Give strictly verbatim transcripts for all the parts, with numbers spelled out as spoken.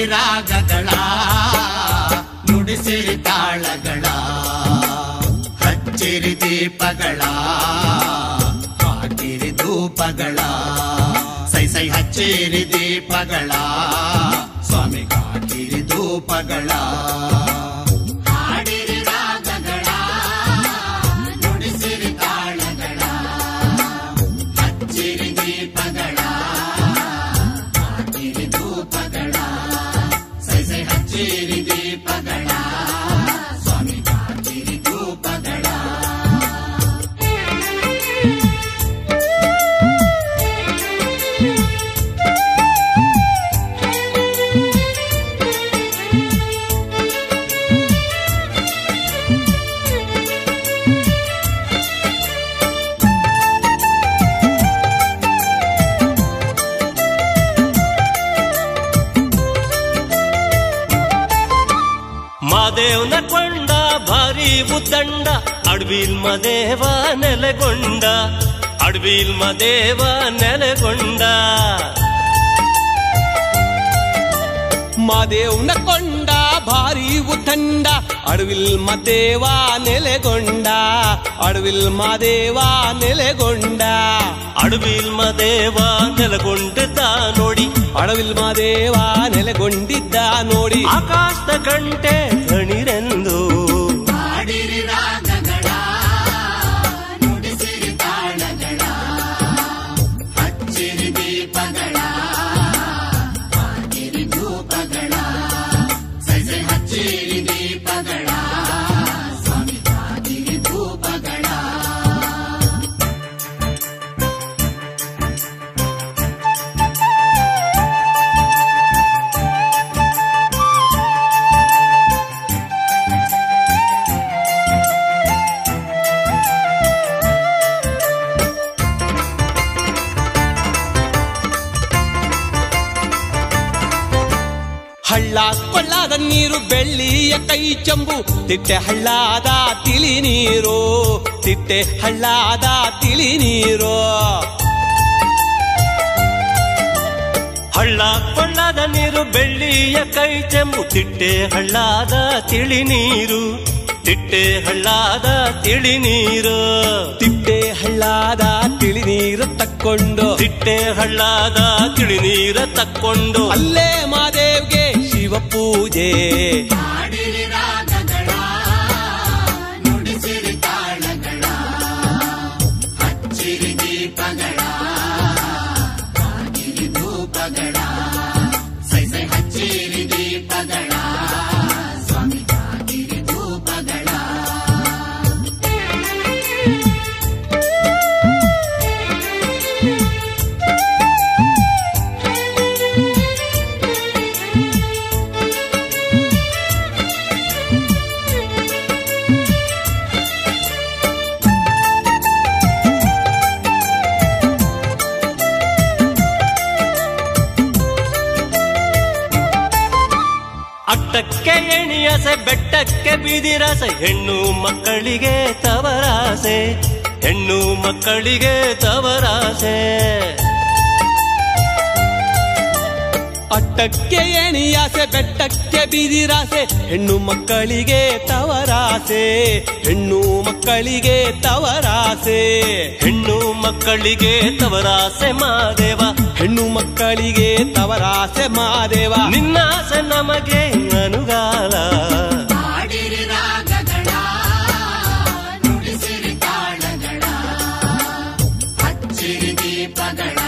ರಾಗಗಳ ನುಡಿಸಿರಿ ತಾಳಗಳ ಹಚ್ಚಿರಿ ದೀಪಗಳ ಹಾಕಿರಿ ಧೂಪಗಳ ಸೈ ಸೈ ಹಚ್ಚಿರಿ ದೀಪಗಳ ಸ್ವಾಮಿ ಹಾಕಿರಿ ಧೂಪಗಳ ಮಾದೇವನ ಕೊಂಡ ಭಾರಿ ಉದ್ದಂಡ ಅಡವಿಲ್ ಮದೇವ ನೆಲೆಗೊಂಡ ಅಡವಿಲ್ ಮದೇವ ನೆಲೆಗೊಂಡ ಮಾದೇವನ ಕೊಂಡ ಭಾರಿ ಉದ್ದಂಡ ಅಡವಿಲ್ ಮದೇವ ನೆಲೆಗೊಂಡ ಅಡವಿಲ್ ಮದೇವ ನೆಲೆಗೊಂಡ ಅಡವಿಲ್ ಮದೇವ ನೆಲೆಗೊಂಡಿದ್ದ ನೋಡಿ ಅಡವಿಲ್ ಮದೇವ ನೆಲೆಗೊಂಡಿದ್ದ ನೋಡಿ ಆಕಾಶದ ಗಂಟೆ ಧಣಿರೆಂದು ಹಾಡಿರಿ ರಾಗಗಳ ನುಡಿಸಿರಿ ತಾಳಗಳ ಹಚ್ಚಿರಿ ದೀಪಗಳ ಹಾಕಿರಿ ಧೂಪಗಳ ಸೈ ಸೈ ಹಚ್ಚಿರಿ ದೀಪಗಳ ಸ್ವಾಮಿ ಹಾಕಿರಿ ಧೂಪಗಳ ಹಳ್ಳ ಕೊಳ್ಳಾದ ನೀರು ಬೆಳ್ಳಿಯ ಕೈ ಚಂಬು ತಿಟ್ಟೆ ಹಳ್ಳಾದ ತಿಳಿ ನೀರು ತಿಟ್ಟೆ ಹಳ್ಳಾದ ತಿಳಿ ನೀರು ಹಳ್ಳ ಕೊಳ್ಳಾದ ನೀರು ಬೆಳ್ಳಿಯ ಕೈ ಚೆಂಬು ತಿಟ್ಟೆ ಹಳ್ಳಾದ ತಿಳಿ ನೀರು ತಿಟ್ಟೆ ಹಳ್ಳಾದ ತಿಳಿ ನೀರು ತಿಟ್ಟೆ ಹಳ್ಳಾದ ತಿಳಿ ನೀರು ತಕ್ಕೊಂಡು ತಿಟ್ಟೆ ಹಳ್ಳಾದ ತಿಳಿ ನೀರ ತಕ್ಕೊಂಡು ಅಲ್ಲೇ ಮಾದೇವ್ಗೆ ಶಿವ ಪೂಜೆ ಹಾಡಿರಿ ರಾಗಗಳ ನುಡಿಸಿರಿ ತಾಳಗಳ ಹಚ್ಚಿರಿ ದೀಪಗಳ ಹಾಕಿರಿ ಧೂಪಗಳ ಸೈ ಸೈ ಹಚ್ಚಿರಿ ದೀಪಗಳ ಸ್ವಾಮಿ ಹಾಕಿರಿ ಧೂಪಗಳ ಅಟ್ಟಕ್ಕೆ ಎಣಿಯಸೆ ಬೆಟ್ಟಕ್ಕೆ ಬಿದಿರಸೆ ಹೆಣ್ಣು ಮಕ್ಕಳಿಗೆ ತವರಾಸೆ ಹೆಣ್ಣು ಮಕ್ಕಳಿಗೆ ತವರಾಸೆ ಅಟ್ಟಕ್ಕೆ ಎಣಿಯಾಸೆ ಬೆಟ್ಟಕ್ಕೆ ಬಿದಿರಾಸೆ ಹೆಣ್ಣು ಮಕ್ಕಳಿಗೆ ತವರಾಸೆ ಹೆಣ್ಣು ಮಕ್ಕಳಿಗೆ ತವರಾಸೆ ಹೆಣ್ಣು ಮಕ್ಕಳಿಗೆ ತವರಾಸೆ ಮಾದೇವ ಹೆಣ್ಣು ಮಕ್ಕಳಿಗೆ ತವರಾಸೆ ಮಾದೇವ ನಿನ್ನಾಸೆ ನಮಗೆ ಅನುಗಾಲ ಹಾಡಿರಿ ರಾಗಗಳ ನುಡಿಸಿರಿ ತಾಳಗಳ ಹಚ್ಚಿರಿ ದೀಪಗಳ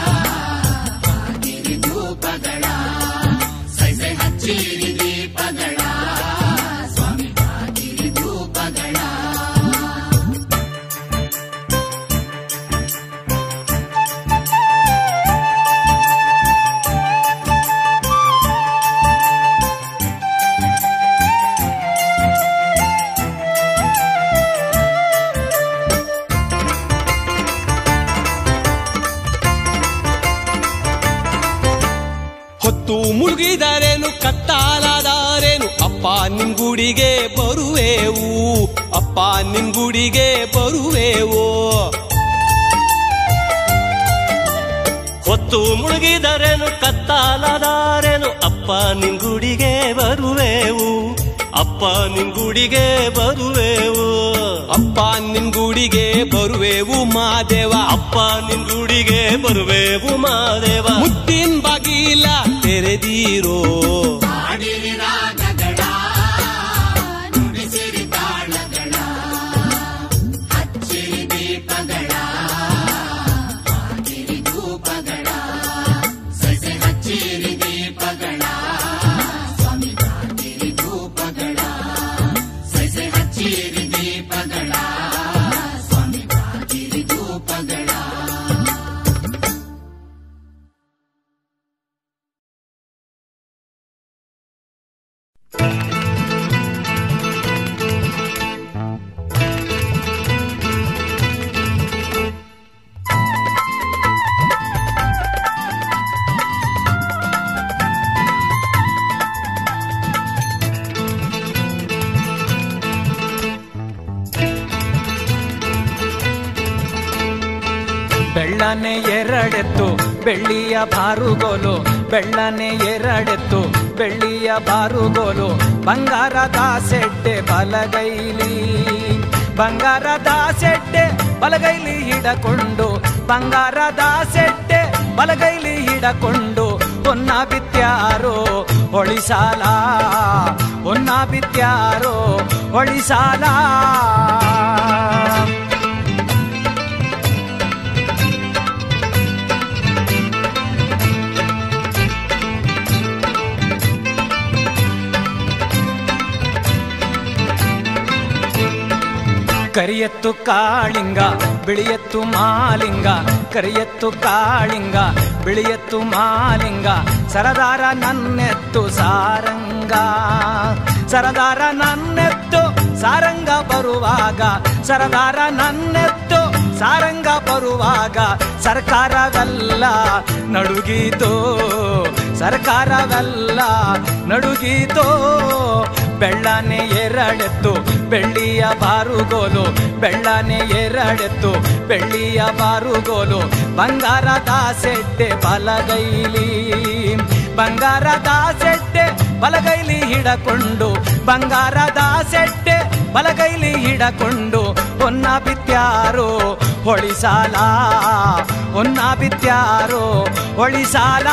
ಹಾಕಿರಿ ಧೂಪಗಳ ಸೈ ಸೈ ಹಚ್ಚಿರಿ ದೀಪಗಳ ಸ್ವಾಮಿ ಹಾಕಿರಿ ಧೂಪಗಳ ಹೊತ್ತು ಮುಳುಗಿದರೇನು ಕತ್ತಾಲಾದಾರೇನು ಅಪ್ಪ ನಿನ್ಗುಡಿಗೆ ಬರುವೆವು ಅಪ್ಪ ನಿನ್ಗುಡಿಗೆ ಬರುವೆವು ಹೊತ್ತು ಹೊತ್ತು ಮುಳುಗಿದರೇನು ಕತ್ತಾಲದಾರೇನು ಅಪ್ಪ ನಿಂಗುಡಿಗೆ ಬರುವೆವು ಅಪ್ಪ ನಿಂಗುಡಿಗೆ ಬರುವೆವು ಅಪ್ಪ ನಿನ್ಗುಡಿಗೆ ಬರುವೆವು ಮಾದೇವ ಅಪ್ಪ ನಿಂಗುಡಿಗೆ ಬರುವೆವು ಮಾದೇವ ಮುತ್ತಿನ ಬಾಗಿಲ ತೆರೆದೀರೋ ಹಾಡಿರಿ ರಾಗಗಳ ನುಡಿಸಿರಿ ತಾಳಗಳ ಹಚ್ಚಿರಿ ದೀಪಗಳ ಹಾಕಿರಿ ಧೂಪಗಳ ಸೆಸೆ ಹಚ್ಚಿರಿ ದೀಪಗಳ ಸ್ವಾಮಿ ಹಾಕಿರಿ ಧೂಪಗಳ ಸೆಸೆ ಹಚ್ಚಿರಿ ದೀಪಗಳ ಸ್ವಾಮಿ ಹಾಕಿರಿ ಧೂಪಗಳ ಬೆಳ್ಳನೆ ಎರಡೆತ್ತು ಬೆಳ್ಳಿಯ ಬಾರುಗೋಲು ಬೆಳ್ಳನೆ ಎರಡೆತ್ತು ಬೆಳ್ಳಿಯ ಬಾರುಗೋಲು ಬಂಗಾರದ ಸೆಡ್ಡೆ ಬಲಗೈಲಿ ಬಂಗಾರದ ಸೆಡ್ಡೆ ಬಲಗೈಲಿ ಹಿಡಕೊಂಡು ಬಂಗಾರದ ಸೆಡ್ಡೆ ಬಲಗೈಲಿ ಹಿಡಕೊಂಡು ಹೊನ್ನ ಬಿತ್ಯಾರೋ ಹೊಳಿಸಾಲ ಹೊನ್ನ ಬಿತ್ಯಾರೋ ಹೊಳಿಸಾಲ ಕರಿಯತ್ತು ಕಾಳಿಂಗ ಬಿಳಿಯತ್ತು ಮಾಲಿಂಗ ಕರಿಯತ್ತು ಕಾಳಿಂಗ ಬಿಳಿಯತ್ತು ಮಾಲಿಂಗ ಸರದಾರ ನನ್ನೆತ್ತು ಸಾರಂಗ ಸರದಾರ ನನ್ನೆತ್ತು ಸಾರಂಗ ಬರುವಾಗ ಸರದಾರ ನನ್ನೆತ್ತು ಸಾರಂಗ ಬರುವಾಗ ಸರ್ಕಾರವೆಲ್ಲ ನಡುಗೀತೋ ಸರ್ಕಾರವೆಲ್ಲ ನಡುಗೀತೋ ಬೆಳ್ಳನೆ ಎರಡೆತ್ತು ಬೆಳ್ಳಿಯ ಬಾರುಗೋಲು ಬೆಳ್ಳನೆ ಎರಡೆತ್ತು ಬೆಳ್ಳಿಯ ಬಾರುಗೋಲು ಬಂಗಾರದ ಸೆಡ್ಡೆ ಬಲಗೈಲಿ ಬಂಗಾರದ ಸೆಡ್ಡೆ ಬಲಗೈಲಿ ಹಿಡಕೊಂಡು ಬಂಗಾರದ ಸೆಡ್ಡೆ ಬಲಗೈಲಿ ಹಿಡಕೊಂಡು ಹೊನ್ನ ಬಿತ್ಯಾರೋ ಹೊಳಿಸಾಲ ಹೊನ್ನ ಬಿತ್ಯಾರೋ ಹೊಳಿಸಾಲ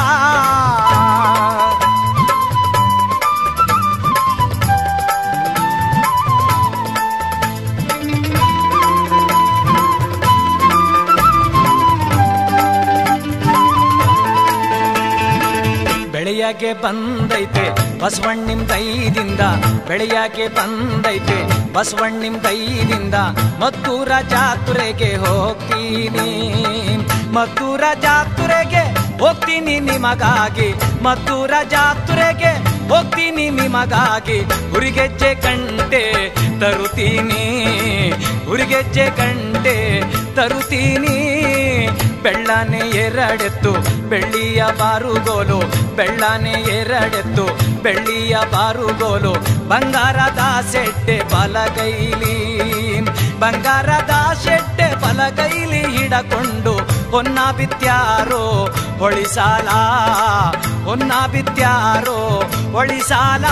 ಬೆಳೆಯಾಗೆ ಬಂದೈತೆ ಬಸವಣ್ಣಿಂ ದೈದಿಂದ ಬೆಳೆಯಾಗೆ ಬಂದೈತೆ ಬಸವಣ್ಣಿಂ ದೈದಿಂದ ಮದ್ದೂರ ಜಾತ್ರೆಗೆ ಹೋಗ್ತೀನಿ ಮದ್ದೂರ ಜಾತ್ರೆಗೆ ಹೋಗ್ತೀನಿ ನಿಮಗಾಗಿ ಮದ್ದೂರ ಜಾತ್ರೆಗೆ ಹೋಗ್ತೀನಿ ನಿಮಗಾಗಿ ಹುರಿಗೆಜ್ಜೆ ಗಂಟೆ ತರುತ್ತೀನಿ ಹುರಿಗೆಜ್ಜೆ ಗಂಟೆ ತರುತ್ತೀನಿ ಬೆಳ್ಳನೆ ಎರಡೆತ್ತು ಬೆಳ್ಳಿಯ ಬಾರುಗೋಲು ಬೆಳ್ಳನೆ ಎರಡೆತ್ತು ಬೆಳ್ಳಿಯ ಬಾರುಗೋಲು ಬಂಗಾರದ ಸೆಡ್ಡೆ ಬಲಗೈಲಿ ಬಂಗಾರದ ಸೆಡ್ಡೆ ಬಲಗೈಲಿ ಹಿಡಕೊಂಡು ಹೊನ್ನ ಬಿತ್ಯಾರೋ ಹೊಳಿಸಾಲ ಹೊನ್ನ ಬಿತ್ಯಾರೋ ಹೊಳಿಸಾಲ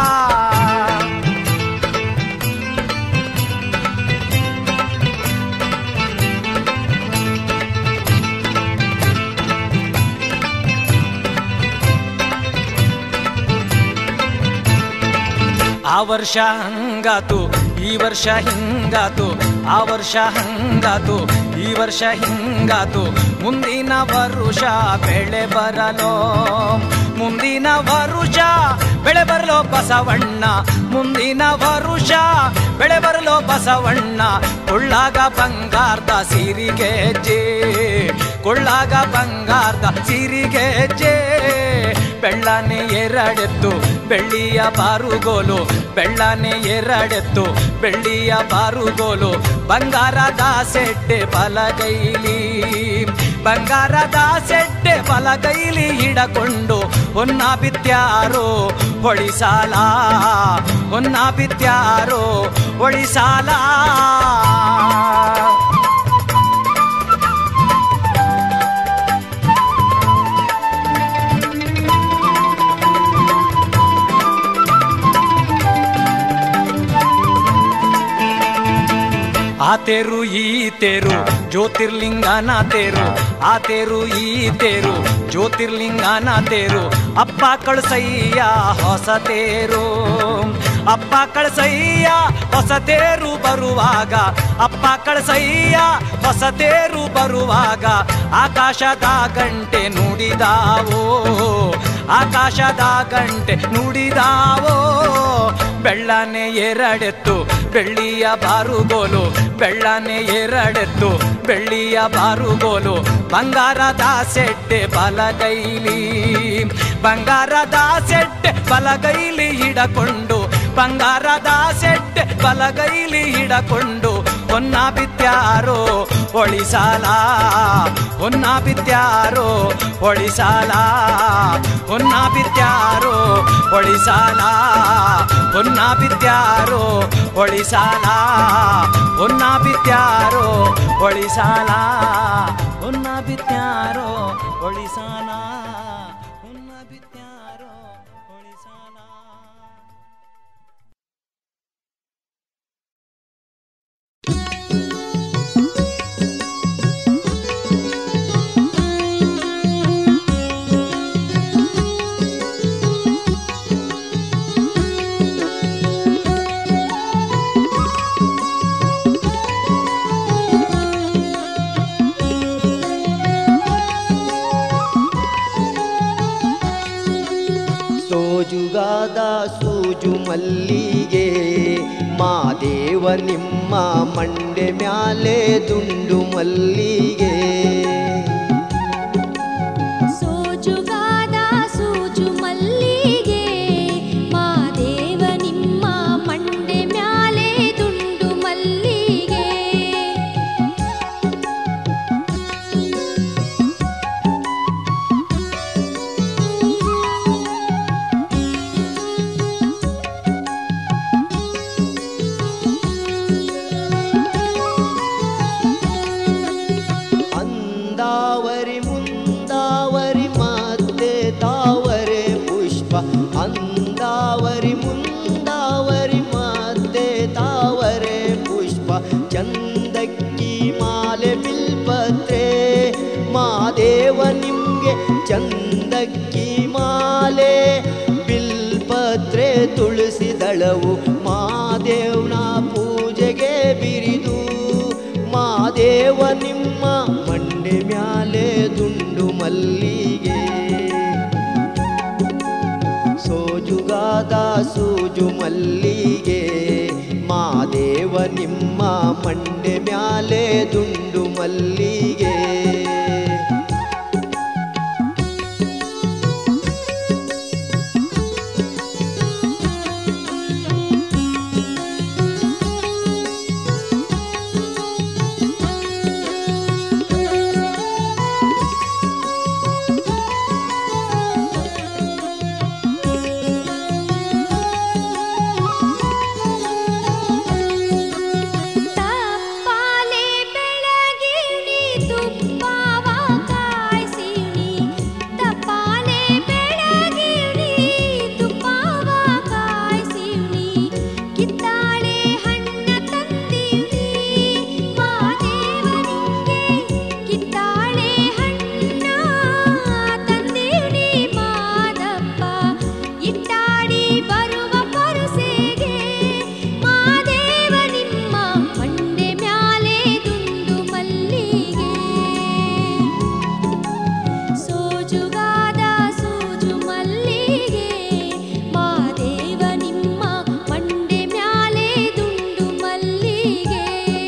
ಆ ವರ್ಷ ಹಂಗಾತು ಈ ವರ್ಷ ಹಿಂಗಾತು ಆ ವರ್ಷ ಹಂಗಾತು ಈ ವರ್ಷ ಹಿಂಗಾತು ಮುಂದಿನ ವರುಷ ಬೆಳೆ ಬರಲೋ ಮುಂದಿನ ವರುಷ ಬೆಳೆ ಬರಲೋ ಬಸವಣ್ಣ ಮುಂದಿನ ವರುಷ ಬೆಳೆ ಬರಲೋ ಬಸವಣ್ಣ ಕೊಳ್ಳಾಗ ಬಂಗಾರದ ಸಿರಿಗೆ ಜೇ ಕೊಳ್ಳಾಗ ಬಂಗಾರದ ಸಿರಿಗೆ ಜೇ ಬೆಳ್ಳನೆ ಎರಡೆತ್ತು ಬೆಳ್ಳಿಯ ಬಾರುಗೋಲು ಬೆಳ್ಳನೆ ಎರಡೆತ್ತು ಬೆಳ್ಳಿಯ ಬಾರುಗೋಲು ಬಂಗಾರದ ಸೆಡ್ಡೆ ಬಲಗೈಲಿ ಬಂಗಾರದ ಸೆಡ್ಡೆ ಬಲಗೈಲಿ ಹಿಡಕೊಂಡು ಹೊನ್ನ ಬಿತ್ಯಾರೋ ಹೊಳಿಸಾಲ ಹೊನ್ನ ಬಿತ್ಯಾರೋ ಹೊಳಿಸಾಲ ಆ ತೇರು ಈ ತೇರು ಜ್ಯೋತಿರ್ಲಿಂಗನ ತೇರು, ಆ ತೇರು ಈ ತೇರು ಜ್ಯೋತಿರ್ಲಿಂಗನ ತೇರು. ಅಪ್ಪ ಕಳ್ಸಯ್ಯ ಹೊಸ ತೇರು, ಅಪ್ಪ ಕಳ್ಸಯ್ಯ ಹೊಸ ತೇರು ಬರುವಾಗ, ಅಪ್ಪ ಕಳ್ಸಯ್ಯ ಹೊಸ ತೇರು ಬರುವಾಗ. ಆಕಾಶದ ಗಂಟೆ ನುಡಿದಾವೋ, ಆಕಾಶದ ಗಂಟೆ ನುಡಿದಾವೋ. ಬೆಳ್ಳನೆ ಎರಡೆತ್ತು ಬೆಳ್ಳಿಯ ಬಾರುಗೋಲು, ಬೆಳ್ಳನೆ ಎರಡೆತ್ತು ಬೆಳ್ಳಿಯ ಬಾರುಗೋಲು. ಬಂಗಾರದ ಸೆಟ್ಟೆ ಬಲಗೈಲಿ, ಬಂಗಾರದ ಸೆಟ್ಟೆ ಬಲಗೈಲಿ ಹಿಡಕೊಂಡು, ಬಂಗಾರದ ಸೆಟ್ಟೆ ಬಲಗೈಲಿ ಹಿಡಕೊಂಡು. ಹೊನ್ನ ಬಿತ್ಯಾರೋ ಒಳಿಸಾಲ, ಹೊನ್ನ ಬಿತ್ಯಾರೋ ಒಳಿಸಾಲ, ಹೊನ್ನ ಬಿತ್ಯಾರೋ ಒಳಿಸಾಲ, ಹೊನ್ನ ಬಿತ್ಯಾರೋ ಒಳಿಸಾಲ, ಹೊನ್ನ ಬಿತ್ಯಾರೋ ಒಳಿಸಾಲ, ಹೊನ್ನ ಬಿತ್ಯಾರೋ ಒಳಿಸಾಲ, ಹೊನ್ನ ಬಿತ್ಯಾರೋ ಒಳಿಸಾಲ. ಸೋಜುಗಾದ ಸೂಜು ಮಲ್ಲಿಗೆ ಮಾದೇವ ನಿಮ್ಮ ಮಂಡೆ ಮ್ಯಾಲೆ ದುಂಡು ಮಲ್ಲಿಗೆ. ಸೋಜುಗಾದ ಸೂಜು ಮಲ್ಲಿಗೆ ಮಾದೇವ ನಿಮ್ಮ ಮಂಡೆ ಮ್ಯಾಲೆ ದುಂಡು ಮಲ್ಲಿಗೆ. ಅಂದಾವರಿ ಮುಂದಾವರಿ ಮತ್ತೆ ತಾವರೆ ಪುಷ್ಪ, ಅಂದಾವರಿ ಮುಂದಾವರಿ ಮತ್ತೆ ತಾವರೆ ಪುಷ್ಪ. ಚಂದಕ್ಕಿ ಮಾಲೆ ಬಿಲ್ಪತ್ರೆ ಮಾದೇವ ನಿಮ್ಗೆ, ಚಂದಕ್ಕಿ ಮಾಲೆ ಬಿಲ್ಪತ್ರೆ ತುಳಸಿ ದಳವು ಮಾದೇವನ ಪೂಜೆಗೆ ಬಿರಿದು. ಮಾದೇವ ನಿಮ್ಮ ಮಂಡೆ ಮ್ಯಾಲೆ ದುಂಡು ಮಲ್ಲಿಗೆ. ಸೋಜುಗಾದ ಸೂಜು ಮಲ್ಲಿಗೆ ಮಾದೇವ ನಿಮ್ಮ ಮಂಡೆ ಮ್ಯಾಲೆ ದುಂಡು ಮಲ್ಲಿಗೆ. ತಪ್ಪಾಲೆ ಬೆಳಗಿಣಿ ತುಪ್ಪವ ಕಾಯ್ಸಿಣಿ, ತಪ್ಪಾಲೆ ಬೆಳಗಿಣಿ ತುಪ್ಪವ ಕಾಯ್ಸಿಣಿ. ಕಿತ್ತಾಳೆ ಹಣ್ಣ ತಂದಿವ್ನಿ ಮಾದೇವನಿಗೆ, ಕಿತ್ತಾಳೆ ಹಣ್ಣ ತಂದಿವ್ನಿ ಮಾದಪ್ಪ. ಇಟ್ಟಾಡಿ ಬರುವ ಪರಸೆಗೆ ಮಾದೇವ ನಿಮ್ಮ ಮಂಡೆ ಮ್ಯಾಲೆ ದುಂಡು ಮಲ್ಲಿಗೆ. ಸೋಜುಗಾದ ಸೂಜು ಮಲ್ಲಿಗೆ ಮಾದೇವ ನಿಮ್ಮ ಮಂಡೆ ಮ್ಯಾಲೆ ದುಂಡು ಮಲ್ಲಿಗೆ.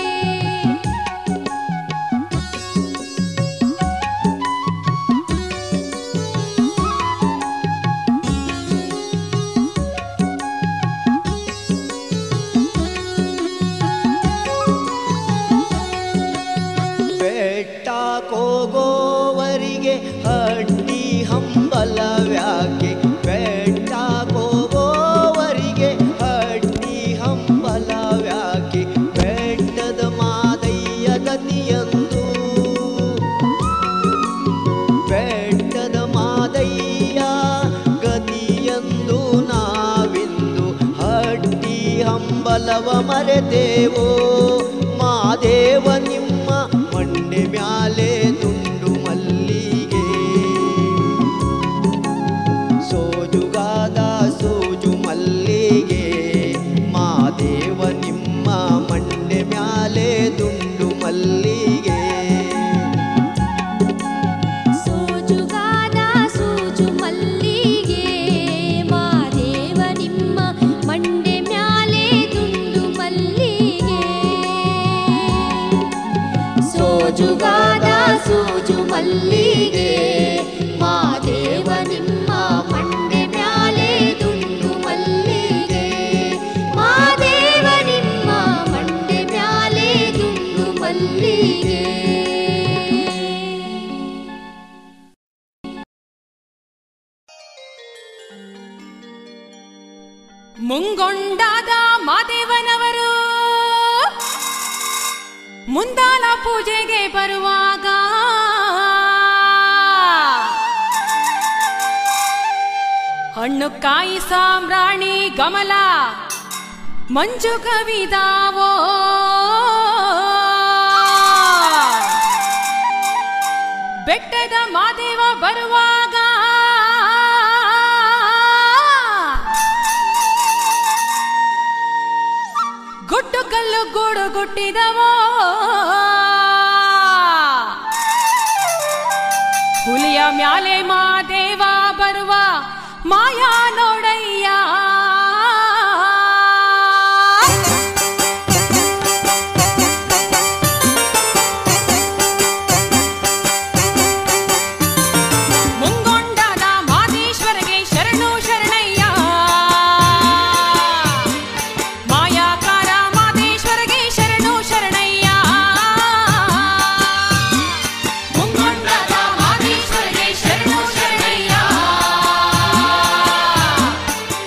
ಬೆಟ್ಟ ಕೋಗೋವರಿಗೆ ಹಟ್ಟಿ ಹಂಬಲವ್ಯಾಕೆ, ಬೆಟ್ಟ ಕೋಗೋವರಿಗೆ ಹಟ್ಟಿ ಹಂಬಲವ್ಯಾಕೆ. ಬೆಟ್ಟದ ಮಾದಯ್ಯ ಗತಿಯಂದು, ಬೆಟ್ಟದ ಮಾದಯ್ಯ ಗತಿಯಂದು ನಾವಿಂದು ಹಟ್ಟಿ ಹಂಬಲವ ಮರೆತೇವೋ. ಮಾದೇವ ಮಾದೇವ ನಿಮ್ಮ ಮಂಡೆ ಮ್ಯಾಲೆ ದುಂಡು ಮಲ್ಲಿಗೆ ಸೋಜುಗಾದ ಸೋಜು ಮಲ್ಲಿಗೆ ಮಾದೇವ ನಿಮ್ಮ ಮಂಡೆ ಮ್ಯಾಲೆ ದುಂಡು ಮಲ್ಲಿಗೆ ಸೋಜುಗಾದ ಸೂಜು ಮಲ್ಲಿಗೆ ಮಾದೇವ ನಿಮ್ಮ ಮಂಡೆ ಮ್ಯಾಲೆ ದುಂಡು ಮಲ್ಲಿಗೆ ಸೋಜುಗಾದ ಸೂಜು ಮಲ್ಲಿಗೆ ಮಾದೇವ ನಿಮ್ಮ ಮಂಡೆ ಮ್ಯಾಲೆ ದುಂಡು ಮಲ್ಲಿಗೆ ಮಾದೇವ ನಿಮ್ಮ ಮಂಡೆ ಮ್ಯಾಲೆ ದುಂಡು ಮಲ್ಲಿಗೆ ಮುಂಗೊಂಡಾದ ಮಾದೇವನವರು ಮುಂದಾಲ ಪೂಜೆಗೆ ಬರುವಾಗ ಹಣ್ಣು ಕಾಯಿ ಸಾಂಬ್ರಾಣಿ ಗಮಲ ಮಂಜು ಕವಿದಾವೋ ಬೆಟ್ಟದ ಮಾದೇವ ಬರುವಾಗ ಗುಡ್ಡು ಕಲ್ಲು ಗೂಡು ಗುಟ್ಟಿದವೋ ಹುಲಿಯ ಮ್ಯಾಲೆ ಮಾದೇವ ಬರುವ ಮಾಯಾ ನೋಡಯ್ಯ ಮುಂಗೊಂಡಾದ ಮಾದೇಶ್ವರಗೆ ಶರಣು ಶರಣಯ್ಯ ಮಾಯಾಕಾರ ಮಾದೇಶ್ವರಗೆ ಶರಣು ಶರಣಯ್ಯ ಮುಂಗೊಂಡಾದ ಮಾದೇಶ್ವರಗೆ ಶರಣು ಶರಣಯ್ಯ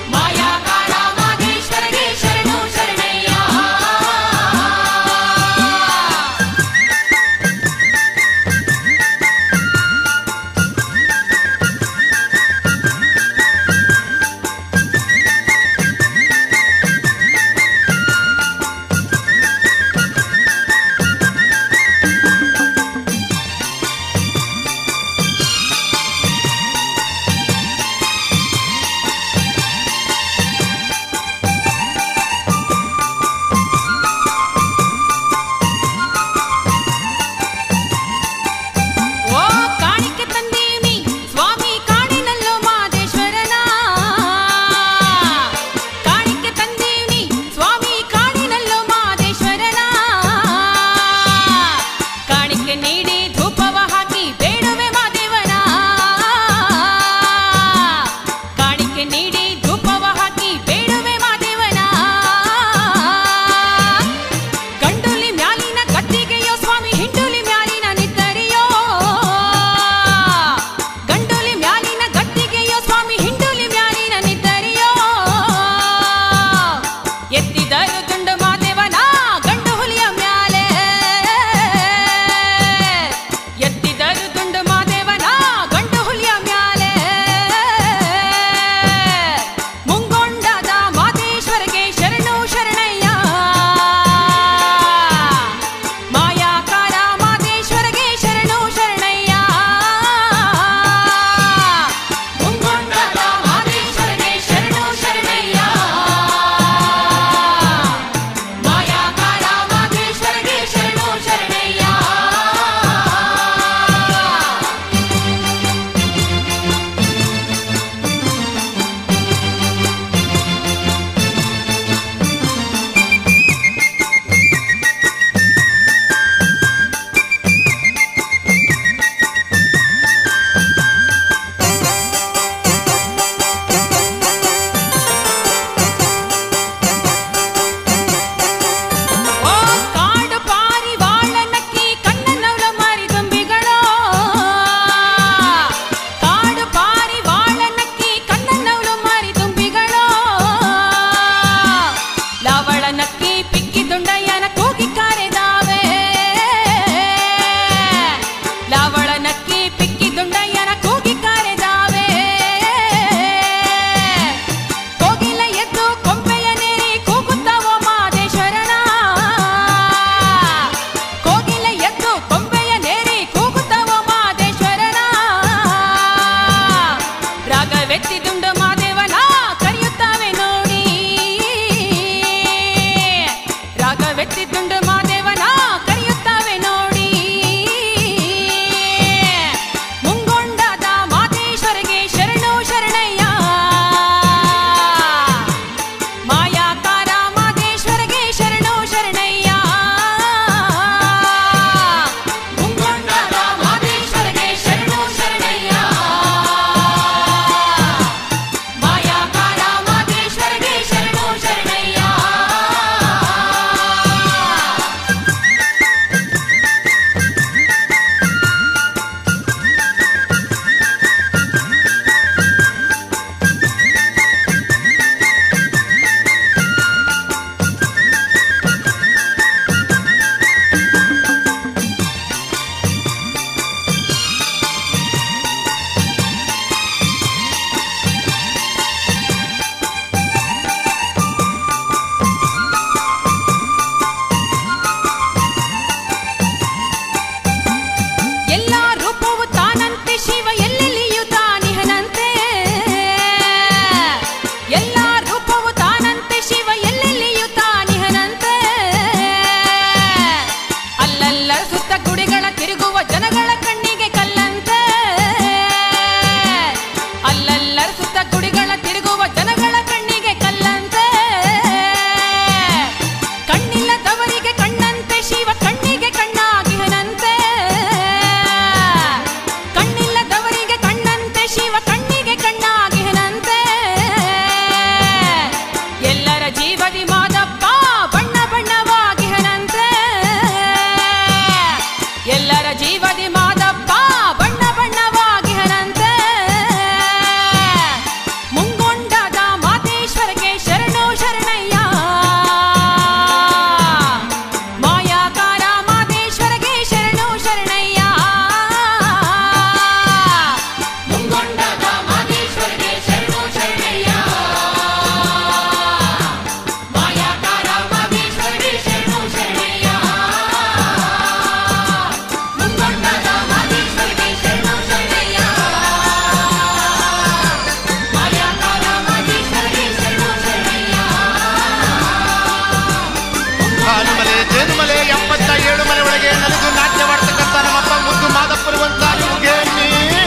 ಹಾಲುಮಲೆ ಜೇನುಮಲೆ ಎಪ್ಪತ್ತ ಏಳು ಮಲೆ ಒಳಗೆ ನಲಿದು ನಾಟ್ಯ ಮಾಡ್ತಕ್ಕಂಥ ನಮ್ಮಪ್ಪ ಮುದ್ದು ಮಾದಪ್ಪನ ಒಂದ್ಸಾರಿ ಉಗೇ ನೀ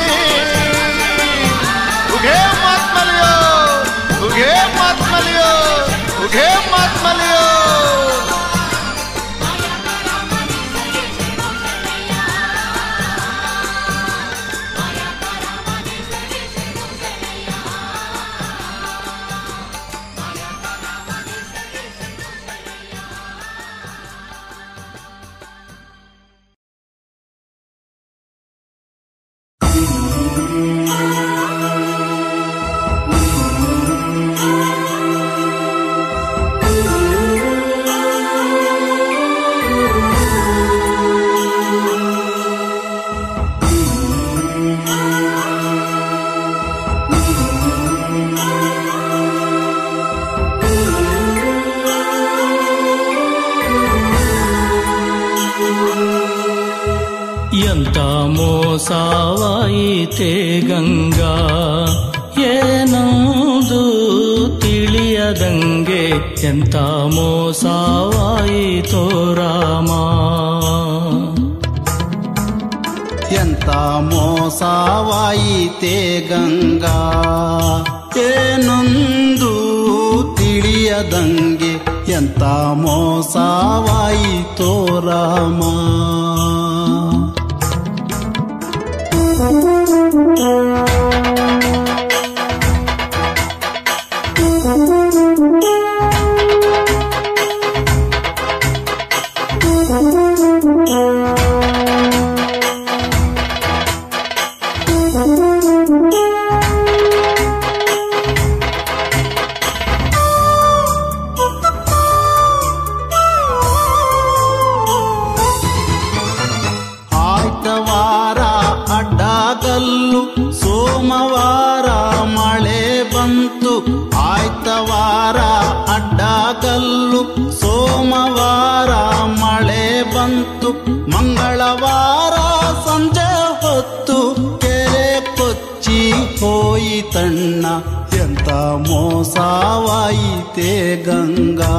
ಉಗೇ ಮಾತ್ಮಲಿಯೋ ಉಗೇ ಮಾತ್ಮಲಿಯೋ ಉಗೇ ಮಾತ್ಮಲಿಯೋ. ಎಂತ ಮೋಸವಾಯಿತೆ ಗಂಗಾ ಏನೊಂದು ತಿಳಿಯದಂಗೆ ಎಂತ ಮೋಸವಾಯಿತೋ ರಾಮ. ಎಂತ ಮೋಸವಾಯಿತೆ ಗಂಗಾ ಏನೊಂದು ತಿಳಿಯದಂಗೆ ಎಂತ ಮೋಸವಾಯಿತೋ ರಾಮ. ಆಯ್ತವಾರ ಅಡ್ಡಗಲ್ಲು ಸೋಮವಾರ ಮಳೆ ಬಂತು. ಆಯ್ತವಾರ ಅಡ್ಡಗಲ್ಲು ಸೋಮವಾರ ಮಳೆ ಬಂತು. ಮಂಗಳವಾರ ಸಂಜೆ ಹೊತ್ತು ಕೆರೆ ಕೊಚ್ಚಿ ಹೋಯಿತಣ್ಣ ಎಂತ ಮೋಸವಾಯಿತೆ ಗಂಗಾ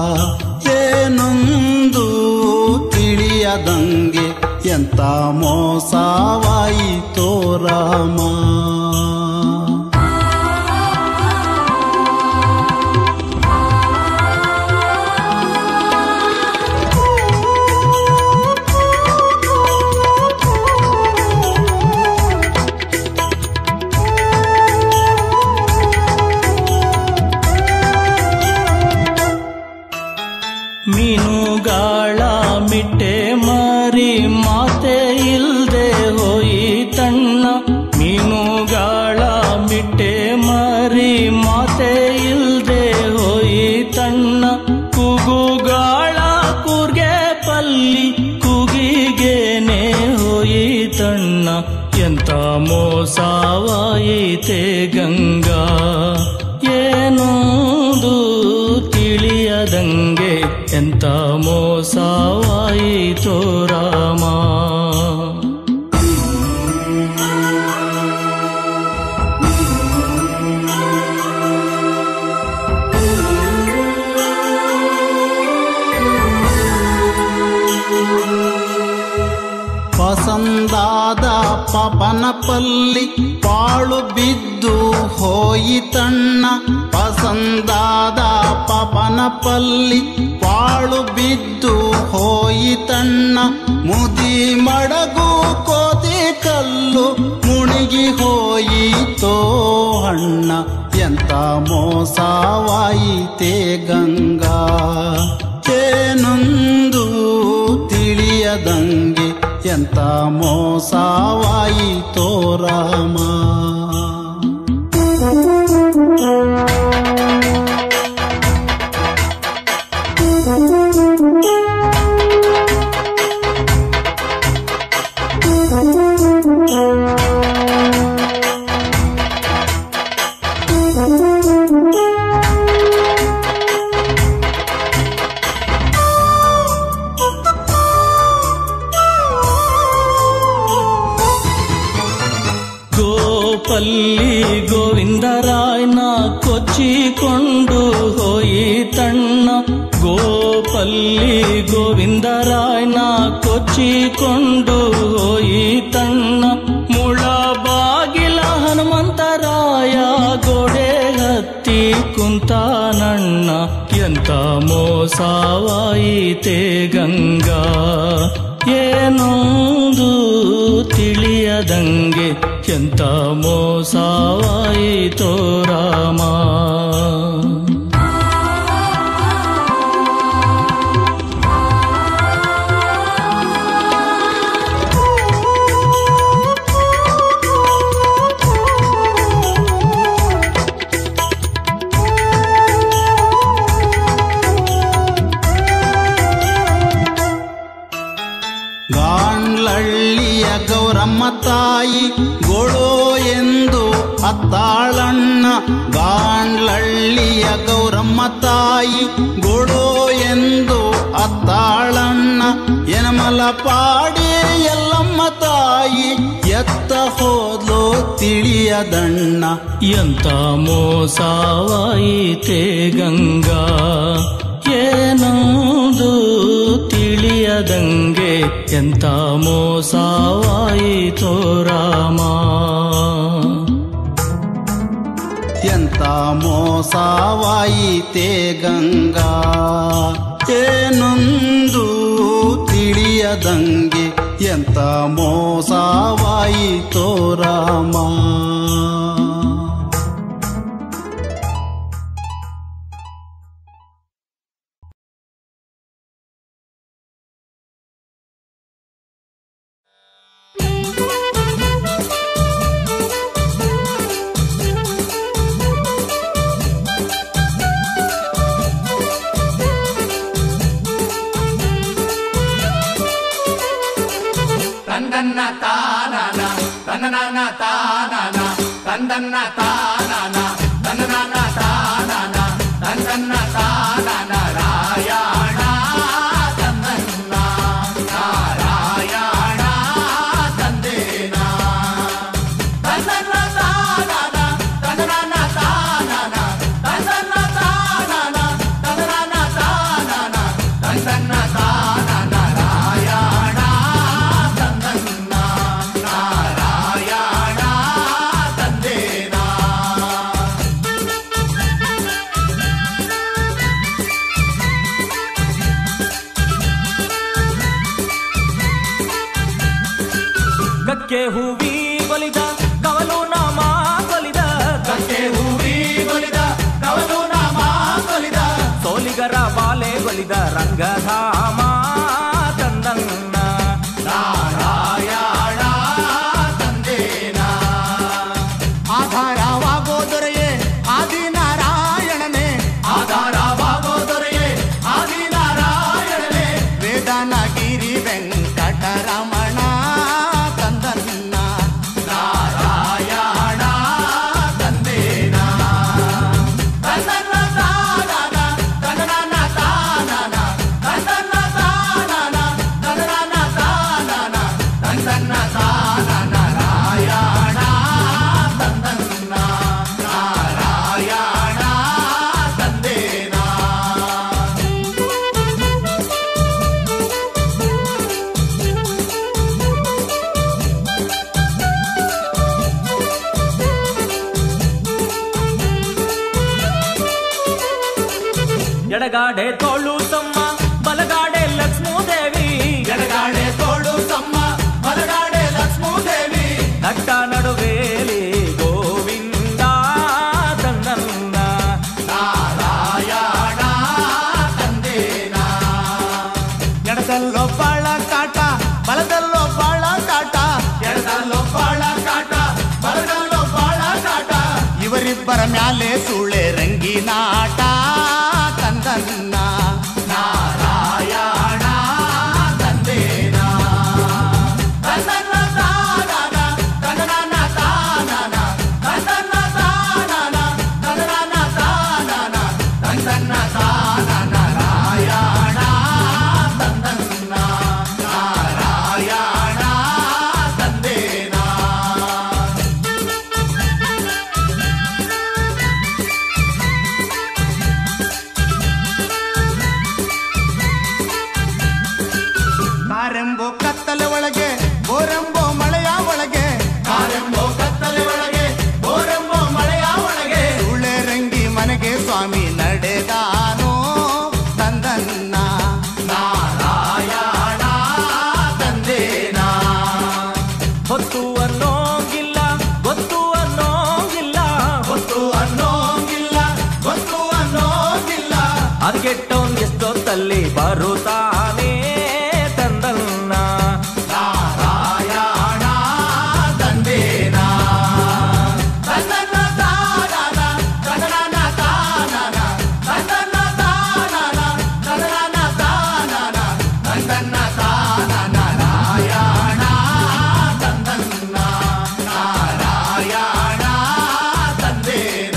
ಏನೊಂದು ತಿಳಿಯದಂಗೆ ಎಂತ ಮೋಸವಾಯಿತೋ ರಾಮ. ಮೀನುಗಾಳ ಮಿಟ್ಟೆ ಮಾರಿ ಮಾತೆ ಇಲ್ದೆ ಹೋಯಿತಣ್ಣ. ಮೀನುಗಾಳ ಮಿಟ್ಟೆ ಮಾರಿ ಮಾತೆ ಇಲ್ದೆ ಹೋಯಿತಣ್ಣ. ಕೂಗುಗಾಳ ಕೂರ್ಗೆ ಪಲ್ಲಿ ಕೂಗಿಗೇನೆ ಹೋಯಿತಣ್ಣ ಎಂತ ಮೋಸವಾಯಿತೆ ಗಂಗಾ ಏನೊಂದು ತಿಳಿಯದಂಗೆ ಎಂತ ಮೋಸವಾಯಿತೋ ರಾಮ. ಪಸಂದಾದ ಪಪನಪಲ್ಲಿ ಪಾಳು ಬಿದ್ದು ಹೋಯಿತಣ್ಣ. ಪಸಂದಾದ ಪಪನಪಲ್ಲಿ ಪಾಳು ಬಿದ್ದು ಹೋಯಿತಣ್ಣ. ಮುದಿ ಮಡಗು ಕೋತಿ ಕಲ್ಲು ಮುಣಿಗಿ ಹೋಯಿತೋ ಅಣ್ಣ ಎಂತ ಮೋಸವಾಯಿತೆ ಗಂಗಾ ಏನೊಂದು ತಿಳಿಯದಂಗೆ ಎಂತ ಮೋಸವಾಯಿತೋ ರಾಮ. ಗೋಪಲ್ಲಿ ಗೋವಿಂದರಾಯನ ಕೊಚ್ಚಿಕೊಂಡು ಹೋಯಿತಣ್ಣ. ಗೋಪ ಅಲ್ಲಿ ಗೋವಿಂದರಾಯನ ಕೊಚ್ಚಿಕೊಂಡು ಹೋಯಿತಣ್ಣ. ಮುಳಬಾಗಿಲ ಹನುಮಂತರಾಯ ಗೋಡೆ ಹತ್ತಿ ಕುಂತಾನಣ್ಣ. ಎಂತ ಮೋಸವಾಯಿತೆ ಗಂಗಾ ಏನೊಂದು ತಿಳಿಯದಂಗೆ, ಎಂತ ಮೋಸವಾಯಿತೋ ರಾಮ. ಗಾಂಡ್ಲಳ್ಳಿಯ ಗೌರಮ್ಮ ತಾಯಿ ಗೋಳೋ ಎಂದು ಅತ್ತಾಳಣ್ಣ. ಗಾಂಡ್ಲಳ್ಳಿಯ ಗೌರಮ್ಮ ತಾಯಿ ಗೋಳೋ ಎಂದು ಅತ್ತಾಳಣ್ಣ. ಯನಮಲ ಪಾಡಿ ಎಲ್ಲಮ್ಮ ತಾಯಿ ಎತ್ತ ಹೋದ್ಲೋ ತಿಳಿಯದಣ್ಣ. ಎಂತ ಮೋಸವಾಯಿತೆ ಗಂಗಾ ಏನೊಂದು ತಿಳಿಯದಂಗೆ, ಎಂತ ಮೋಸವಾಯಿತೋ ರಾಮ. ಎಂತ ಮೋಸವಾಯಿತೆ ಗಂಗಾ ಏನೊಂದು ತಿಳಿಯದಂಗೆ, ಎಂತ ಮೋಸವಾಯಿತೋ ರಾಮ. ತಂದನ್ನ ತಾನನ ತನ್ನನ ತಾನನ ತಂದನ್ನ ತಾನನ ತನ್ನನ ತಾನನ ತಂದನ್ನ ತಾನನ ರಾಯಣ ತಂದನ್ನ ನಾರಾಯಣ ತಂದೇನ ತಂದನ್ನ ತಾನನ ತನ್ನನ ತಾನನ ತಂದನ್ನ ತಾನನ ತನ್ನನ ತಾನನ ತಂದನ್ನ ತಾನನ ರಾಯಣ ಗಕ್ಕೆ ಹೂವಿ ಗೊಲಿದ ಕವಲು ನಾಮ ಗೊಲಿದ, ಗಕ್ಕೆ ಹೂವಿ ಗೊಲಿದ ಕವಲು ನಾಮ ಗೊಲಿದ, ಸೋಲಿಗರ ಬಾಲೆ ಗೊಲಿದ ರಂಗಧಾಮ ತಂದನ್ನ ನಾರಾಯಣ ತಂದೇನ. ಆಧಾರವಾಗೋ ದೊರೆಯೇ ಆದಿನಾರಾಯಣನೇ, ಆಧಾರವಾಗೋ ದೊರೆಯೇ ಆದಿನಾರಾಯಣನೇ, ವೇದನಗಿರಿ ವೆಂಕಟರಮಣ ತಂದನ್ನ ನಾರಾಯಣ ತಂದೇನ. ತಂದನ್ನ ತಾನನ ತಂದನ ತಾನನ ತಂದನ್ನ ತಾನನ ತಂದನ ತಾನನ ತಂದನ್ನ ತಾನನ ರಾಯಣ ತಂದನ್ನ ನಾರಾಯಣ ತಂದೇನ. ಎಡಗಾಡೆ ತೋಳು ಸಮ್ಮ ಬಲಗಾಡೆ ಲಕ್ಷ್ಮೀದೇವಿ, ಎಡಗಾಡೆ ತೋಳು ಸಮ್ಮ ಬಲಗಾಡೆ ಲಕ್ಷ್ಮೀದೇವಿ, ನಟ್ಟ ನಡುವೇಲಿ ಗೋವಿಂದ ತಂದನ್ನ ನಾರಾಯಣ ತಂದೇನ. ಎಡದಲ್ಲೋ ಬಾಳ ಕಾಟ ಬಲದಲ್ಲೋ ಬಾಳ ಕಾಟ, ಎಡದಲ್ಲೋ ಬಾಳ ಕಾಟ ಬಲದಲ್ಲೋ ಬಾಳ ಕಾಟ, ಇವರಿಬ್ಬರ ಮ್ಯಾಲೆ ಸುಳೆ ರಂಗಿನಾಟ ತಂದನ್ನ ನಾರಾಯಣ ತಂದೇನ. ತಂದನ್ನ ತಾನನ ತಂದನ ತಾನನ ತಂದನ್ನ ತಾನನ ತಂದನ ತಾನನ ತಂದನ್ನ ತಾನನ ರಾಯಣ ತಂದನ್ನ ನಾರಾಯಣ ತಂದೇನ. ಬರುತ್ತಾನೆ ತಂದನ್ನ ನಾರಾಯಣ ತಂದೇನ ತಂದನ್ನ ತಾನನ ತಂದನ ತಾನನ ತಂದನ್ನ ತಾನನ ತಂದನ ತಾನನ ತಂದನ್ನ ತಾನನ ನಾರಾಯಣ ತಂದನ್ನ ನಾರಾಯಣ ತಂದೇನ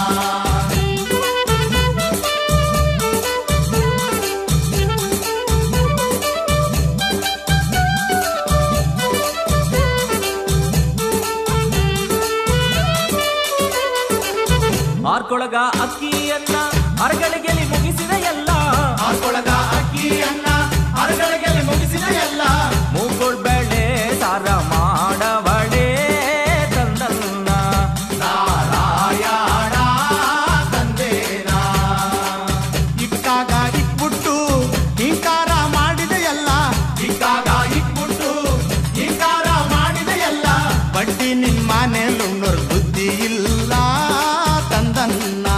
ಆರ್ಕೊಳಗ ಅಕ್ಕಿಯನ್ನ ಅರಗಳಿಗೆಲಿ ಮುಗಿಸಿದ ಎಲ್ಲ ಆರ್ಕೊಳಗ ಅಕ್ಕಿಯನ್ನ ಅರಗಳಿಗೆಲಿ ಮುಗಿಸಿದ ಎಲ್ಲ ಮೂಗೋಳ್ ಬೆಳೆ ಸಾರ ಮಾಡವಳೆ ತಂದನ್ನ ನಾರಾಯಣ ತಂದೇನ ಇಕ್ಕಾಗ ಇಕ್ಬಿಟ್ಟು ಹಿಂಕಾರ ಮಾಡಿದೆಯಲ್ಲ ಇಕ್ಕಾಗ ಇಕ್ಬಿಟ್ಟು ಹಿಂಕಾರ ಮಾಡಿದೆಯಲ್ಲ ಬಡ್ಡಿ ನಿನ್ ಮನೆಯಲ್ಲುಣ್ಣೋರ್ ಬುದ್ಧಿ ಇಲ್ಲ ತಂದನ್ನ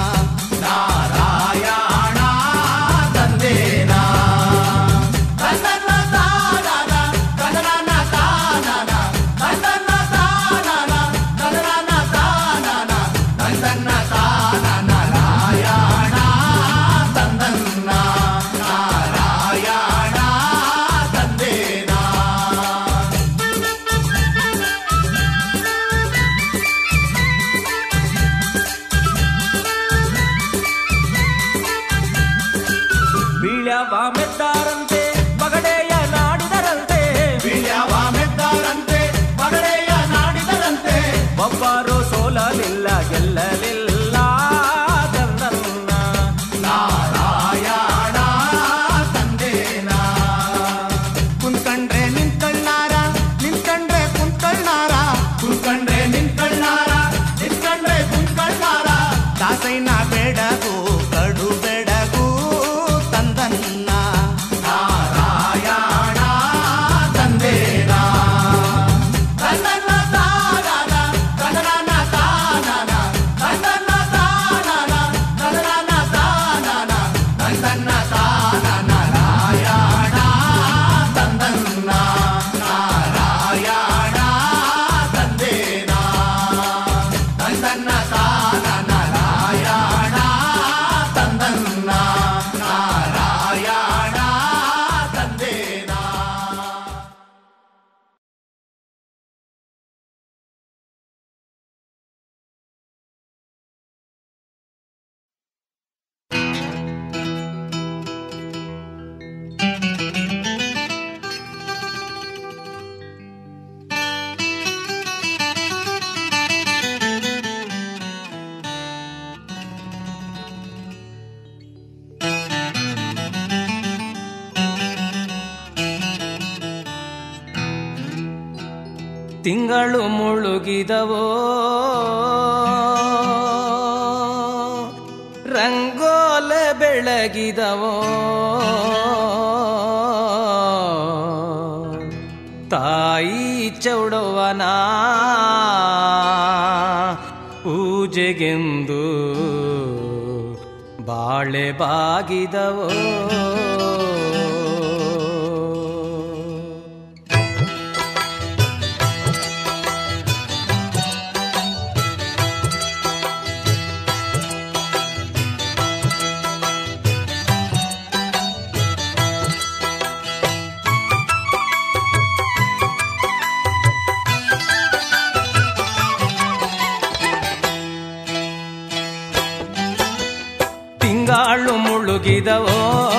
ನಾರಾಯಣ ತಂದೇನ ತಂದನ್ನ ತಾನನ ತಂದನ ತಾನನ ತಂದನ್ನ ತಾನನ ತಂದನ ತಾನನ ತಂದನ್ನ ತಾನನ ನಾರಾಯಣ ತಂದನ್ನ ನಾರಾಯಣ ತಂದೇನ ಬೀಳ್ಯವ ಮೆದ್ದಾರಂತೆ ಪಗಡೆಯ ನಾಡಿದರಂತೆ ಬೀಳ್ಯವ ಮೆದ್ದಾರಂತೆ ಪಗಡೆಯ ನಾಡಿದರಂತೆ ಒಬ್ಬರು ಸೋಲಲಿಲ್ಲ ಗೆಲ್ಲಲಿಲ್ಲ ತಂದನ್ನ ನಾರಾಯಣ ತಂದೇನ ಕುಂತ್ಕಂಡ್ರೆ ನಿಂತ್ಕಳ್ನಾರ ನಿಂತ್ಕಂಡ್ರೆ ಕುಂತ್ಕಳ್ನಾರ ಕುಂತ್ಕಂಡ್ರೆ ನಿಂತ್ಕಳ್ನಾರ ನಿಂತ್ಕಂಡ್ರೆ ಕುಂತ್ಕಳ್ನಾರ ದಾಸೈನ ಬೆಡಗು ಕಡು ಬೆಡಗು ತಂದನ್ನ ನಾರಾಯಣ ತಂದೇನ ತಂದನ್ನ ತಾನನ ತಂದನ ತಾನನ ತಂದನ್ನ ತಾನನ ತಂದನ ತಾನನ ತಂದನ್ನ ತಾನನ ನಾರಾಯಣ ತಂದನ್ನ ನಾರಾಯಣ ತಂದೇನ ತಂದನ್ನ ತಾನನ ನಾರಾಯಣ ತಂದನ್ನ ನಾರಾಯಣ ತಂದೇನ ತಿಂಗಳು ಮುಳುಗಿದವೋ ರಂಗೋಲೆ ಬೆಳಗಿದವೋ ತಾಯಿ ಚೌಡವನ ಪೂಜೆಗೆಂದು ಬಾಳೆ ಬಾಗಿದವೋ ತಿಂಗಾಳು ಮುಳುಗಿದವೋ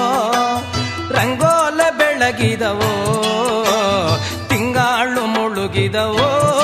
ರಂಗೋಲೆ ಬೆಳಗಿದವೋ ತಿಂಗಾಳು ಮುಳುಗಿದವೋ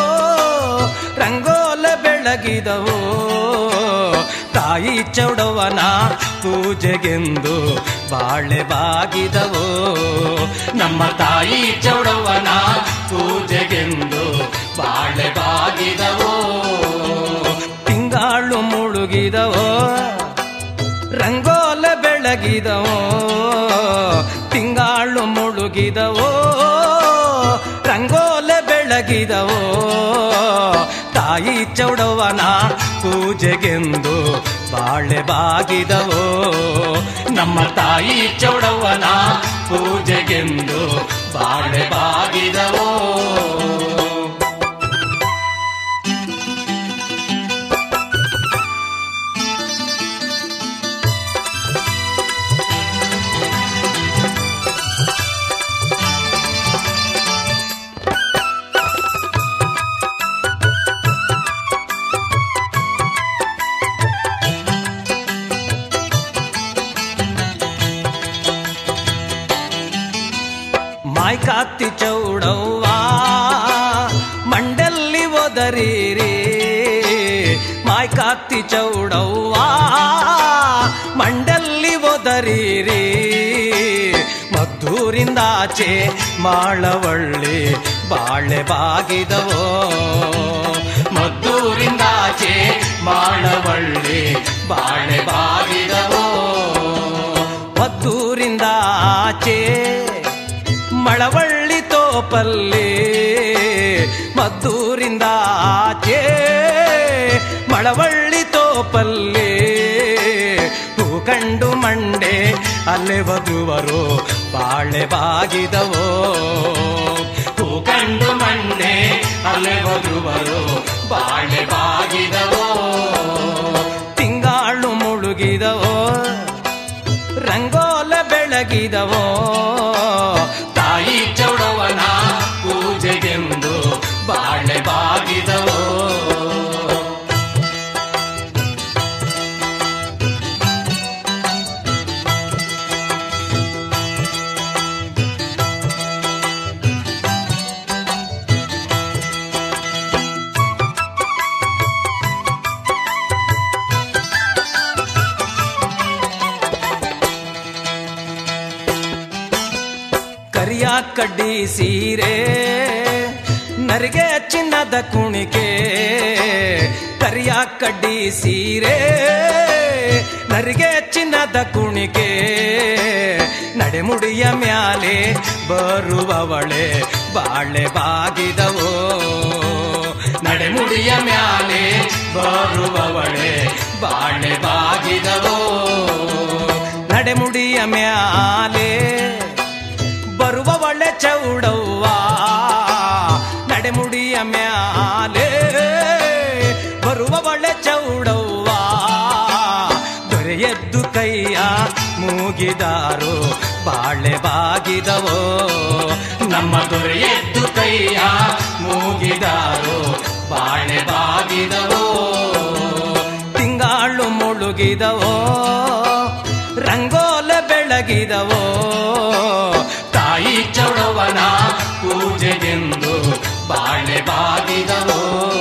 ರಂಗೋಲೆ ಬೆಳಗಿದವೋ ತಾಯಿ ಚೌಡವನ ಪೂಜೆಗೆಂದು ಬಾಳೆ ಬಾಗಿದವೋ ನಮ್ಮ ತಾಯಿ ಚೌಡವನ ಪೂಜೆಗೆಂದು ಬಾಳೆ ಬಾಗಿದವೋ ತಿಂಗಾಳು ಮುಳುಗಿದವೋ ರಂಗೋಲೆ ಬೆಳಗಿದವೋ ತಿಂಗಾಳು ಮುಳುಗಿದವೋ ರಂಗೋಲೆ ಬೆಳಗಿದವೋ ತಾಯಿ ಚೌಡವನ ಪೂಜೆಗೆಂದು ಬಾಳೆ ಬಾಗಿದವೋ ನಮ್ಮ ತಾಯಿ ಚೌಡವ್ವನ ಪೂಜೆಗೆಂದು ಬಾಳೆ ಬಾಗಿದವೋ. ಮಾಯ್ಕಾತಿ ಚೌಡವ್ವ ಮಂಡಲ್ಲಿ ಒದರಿರಿ, ಮಾಯ್ಕಾತಿ ಚೌಡವ್ವ ಮಂಡಲ್ಲಿ ಒದರಿರಿ, ಮದ್ದೂರಿಂದಾಚೆ ಮಾಳವಳ್ಳಿ ಬಾಳೆ ಬಾಗಿದವೋ, ಮದ್ದೂರಿಂದಾಚೆ ಮಾಳವಳ್ಳಿ ಬಾಳೆ ಬಾಗಿದವೋ, ಮದ್ದೂರಿಂದಾಚೆ ಮಳವಳ್ಳಿ ತೋಪಲ್ಲಿ, ಮದ್ದೂರಿಂದ ಆಚೆ ಮಳವಳ್ಳಿ ತೋಪಲ್ಲಿ, ಹೂ ಕಂಡು ಮಂಡೆ ಅಲ್ಲೇ ವಧುವರು ಬಾಳೆ ಬಾಗಿದವೋ, ಹೂ ಕಂಡು ಮಂಡೆ ಅಲ್ಲೇ ವಧುವರು ಬಾಳೆ ಬಾಗಿದವೋ, ತಿಂಗಾಳು ಮುಳುಗಿದವೋ ರಂಗೋಲ ಬೆಳಗಿದವೋ, ತಾಯಿ ಚೌಡವ್ವನ ಪೂಜೆಗೆಂದು ಬಾಳೆ ಬಾಗಿದವೋ. ಕರಿಯ ಕಡ್ಡಿ ಸೀರೆ ನರಿಗೆ ಚಿನ್ನದ ಕುಣಿಕೆ, ಕರಿಯ ಕಡ್ಡಿ ಸೀರೆ ನರಿಗೆ ಚಿನ್ನದ ಕುಣಿಕೆ, ನಡೆಮುಡಿಯ ಮ್ಯಾಲೆ ಬರುವವಳೆ ಬಾಳೆ ಬಾಗಿದವೋ, ನಡೆಮುಡಿಯ ಮ್ಯಾಲೆ ಬರುವವಳೆ ಬಾಳೆ ಬಾಗಿದವೋ, ನಡೆಮುಡಿಯ ಮ್ಯಾಲೆ ಬರುವವಳೆ ಚೌಡವ್ವ, ನಡೆಮುಡಿಯ ಮ್ಯಾಲೆ ಬರುವವಳೆ ಚೌಡವ್ವ, ದೊರೆಯದ್ದು ಕೈಯ ಮೂಗಿದಾರು ಬಾಳೆ ಬಾಗಿದವೋ, ನಮ್ಮ ದೊರೆಯದ್ದು ಕೈಯ ಮೂಗಿದಾರು ಬಾಳೆ ಬಾಗಿದವೋ, ತಿಂಗಾಳು ಮುಳುಗಿದವೋ ರಂಗೋಲ ಬೆಳಗಿದವೋ, ತಾಯಿ ಚೌಡವ್ವನ ಪೂಜೆಗೆಂದು ಬಾಳೆ ಬಾಗಿದವೋ.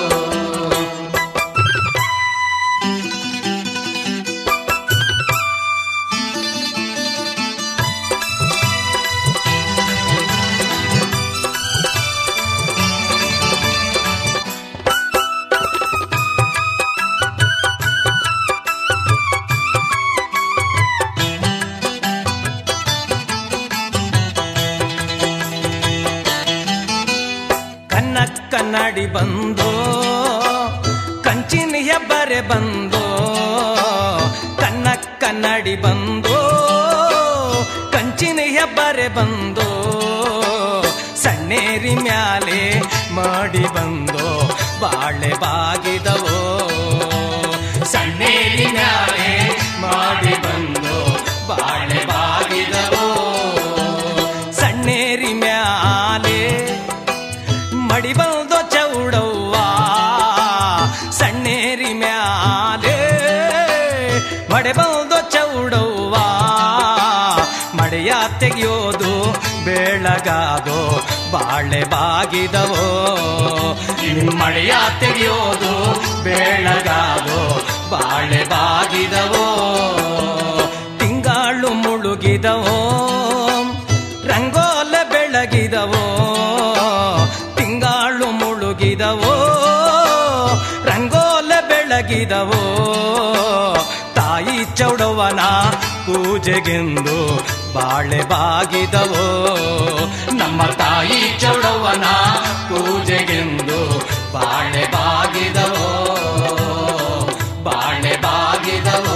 ಕನ್ನಡಿ ಬಂದೋ ಕಂಚಿನ ಹೆಬ್ಬರೆ ಬಂದೋ, ಕನ್ನ ಕನ್ನಡಿ ಬಂದೋ ಕಂಚಿನ ಹೆಬ್ಬರೆ ಬಂದೋ, ಸಣ್ಣೇರಿ ಮ್ಯಾಲೆ ಮಾಡಿ ಬಂದೋ ಬಾಳೆ ಬಾಗಿದವೋ, ಸಣ್ಣೇರಿ ಮ್ಯಾಲೆ ಮಾಡಿ ಬಂದೋ ಬಾಳೆ ಬಾಗಿದವೋ, ಸಣ್ಣೇರಿ ಮ್ಯಾಲೆ ಮಡಿ ಬಂದೋ ಚೌಡವ್ವ, ಸಣ್ಣೇರಿ ಮ್ಯಾಲೆ ಮಡೆ ಬಂದೋ ಚೌಡವ್ವ, ಮಡೆಯ ತೆಗೆಯೋದು ಬೆಳಗಾದೋ ಬಾಳೆ ಬಾಗಿದವೋ, ಮಳೆಯ ತೆಗೆಯೋದು ಬೆಳಗಾದೋ ಬಾಳೆ ಬಾಗಿದವೋ, ತಿಂಗಾಳು ಮುಳುಗಿದವೋ ರಂಗೋಲ ಬೆಳಗಿದವೋ, ತಿಂಗಾಳು ಮುಳುಗಿದವೋ ರಂಗೋಲ ಬೆಳಗಿದವೋ, ತಾಯಿ ಚೌಡವ್ವನ ಪೂಜೆಗೆಂದು ಬಾಳೆ ಬಾಗಿದವೋ, ನಮ್ಮ ತಾಯಿ ಚೌಡವ್ವನ ಪೂಜೆಗೆಂದು ಬಾಳೆ ಬಾಗಿದವೋ, ಬಾಳೆ ಬಾಗಿದವೋ.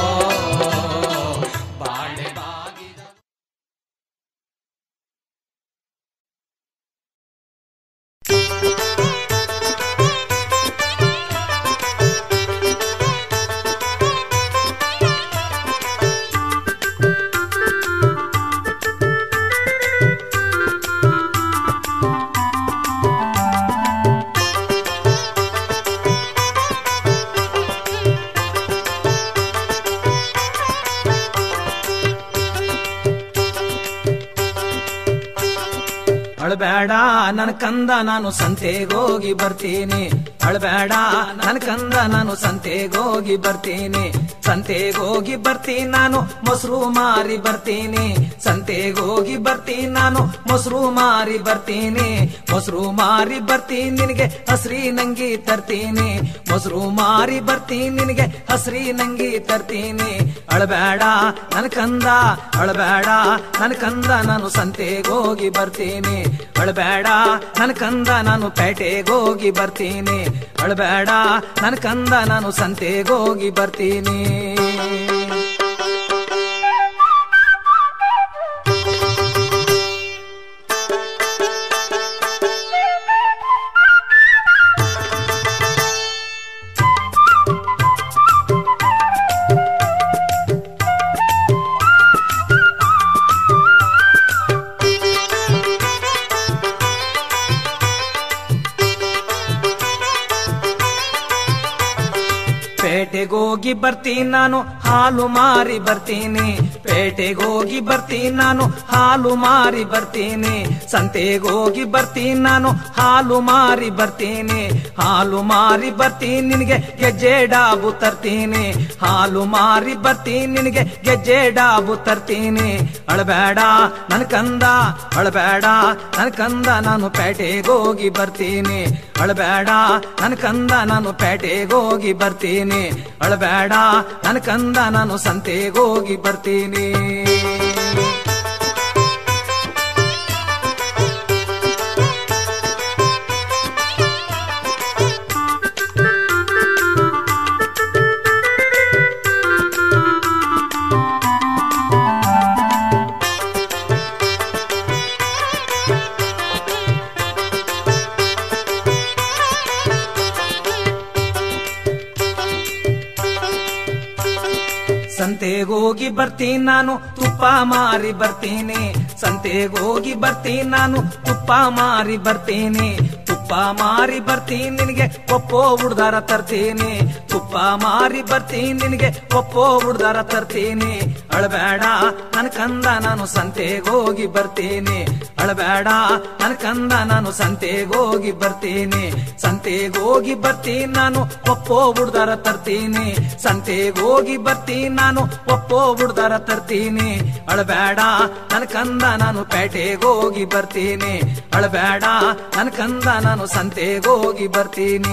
ಅಳಬೇಡ ನನ್ ಕಂದ ನಾನು ಸಂತೆಗೋಗಿ ಬರ್ತೀನಿ ಅಳಬೇಡ ನನ್ ಕಂದ ನಾನು ಸಂತೆಗೋಗಿ ಬರ್ತೀನಿ ಸಂತೆಗೋಗಿ ಬರ್ತೀನಿ ನಾನು ಮೊಸರು ಮಾರಿ ಬರ್ತೀನಿ ಸಂತೆಗೋಗಿ ಬರ್ತೀನಿ ನಾನು ಮೊಸರು ಮಾರಿ ಬರ್ತೀನಿ ಮೊಸರು ಮಾರಿ ಬರ್ತೀನಿ ನಿನಗೆ ಹಸ್ರಿ ನಂಗಿ ತರ್ತೀನಿ ಮೊಸರು ಮಾರಿ ಬರ್ತೀನಿ ನಿನಗೆ ಹಸ್ರಿ ನಂಗಿ ತರ್ತೀನಿ ಅಳಬೇಡ ನನ್ ಕಂದ ಅಳಬೇಡ ನನ್ ಕಂದ ನಾನು ಸಂತೆಗೋಗಿ ಬರ್ತೀನಿ ಅಳಬೇಡ ನನ್ ಕಂದ ನಾನು ಪೇಟೆಗೋಗಿ ಬರ್ತೀನಿ ಅಳಬೇಡ ನನ್ ಕಂದ ನಾನು ಸಂತೆಗೋಗಿ ಬರ್ತೀನಿ ಪೇಟೆಗೋಗಿ ಬರ್ತೀನಿ ನಾನು ಹಾಲು ಮಾರಿ ಬರ್ತೀನಿ ಪೇಟೆಗೋಗಿ ಬರ್ತೀನಿ ನಾನು ಹಾಲು ಮಾರಿ ಬರ್ತೀನಿ ಸಂತೆಗೋಗಿ ಬರ್ತೀನಿ ನಾನು ಹಾಲು ಮಾರಿ ಬರ್ತೀನಿ ಹಾಲು ಮಾರಿ ಬರ್ತೀನಿ ನಿನಗೆ ಗೆಜ್ಜೆ ಡಾಬು ತರ್ತೀನಿ ಹಾಲು ಮಾರಿ ಬರ್ತೀನಿ ನಿನಗೆ ಗೆಜ್ಜೆ ಡಾಬು ತರ್ತೀನಿ ಅಳಬೇಡ ನನ್ ಕಂದ ಅಳಬೇಡ ನನ್ ಕಂದ ನಾನು ಪೇಟೆಗೋಗಿ ಬರ್ತೀನಿ ಅಳಬೇಡ ನನ್ ಕಂದ ನಾನು ಪೇಟೆಗೋಗಿ ಬರ್ತೀನಿ ಅಳಬೇಡ ನನ್ ಕಂದ ನಾನು ಸಂತೆಗೋಗಿ ಬರ್ತೀನಿ ಸಂತೆಗೋಗಿ ಬರ್ತೀನಿ ನಾನು ತುಪ್ಪ ಮಾರಿ ಬರ್ತೀನಿ ಸಂತೆಗೋಗಿ ಬರ್ತೀನಿ ನಾನು ತುಪ್ಪ ಮಾರಿ ಬರ್ತೀನಿ ತುಪ್ಪ ಮಾರಿ ಬರ್ತೀನಿ ನಿನಗೆ ಒಪ್ಪೋ ಹುಡ್ದಾರ ತರ್ತೀನಿ ತುಪ್ಪ ಮಾರಿ ಬರ್ತೀನಿ ನಿನಗೆ ಒಪ್ಪೋ ಹುಡ್ದಾರ ತರ್ತೀನಿ ಅಳಬೇಡ ನನ್ ಕಂದ ನಾನು ಸಂತೆಗೋಗಿ ಬರ್ತೀನಿ ಅಳಬೇಡ ನನ್ ಕಂದ ನಾನು ಸಂತೆಗೋಗಿ ಬರ್ತೀನಿ ಸಂತೆಗೋಗಿ ಬರ್ತೀನಿ ನಾನು ಒಪ್ಪೋ ಹುಡ್ದಾರ ತರ್ತೀನಿ ಸಂತೆಗೋಗಿ ಬರ್ತೀನಿ ನಾನು ಒಪ್ಪೋ ಹುಡ್ದಾರ ತರ್ತೀನಿ ಅಳಬೇಡ ನನ್ ಕಂದ ನಾನು ಪೇಟೆಗೋಗಿ ಬರ್ತೀನಿ ಅಳಬೇಡ ನನ್ ಕಂದ ನಾನು ಸಂತೆಗೋಗಿ ಬರ್ತೀನಿ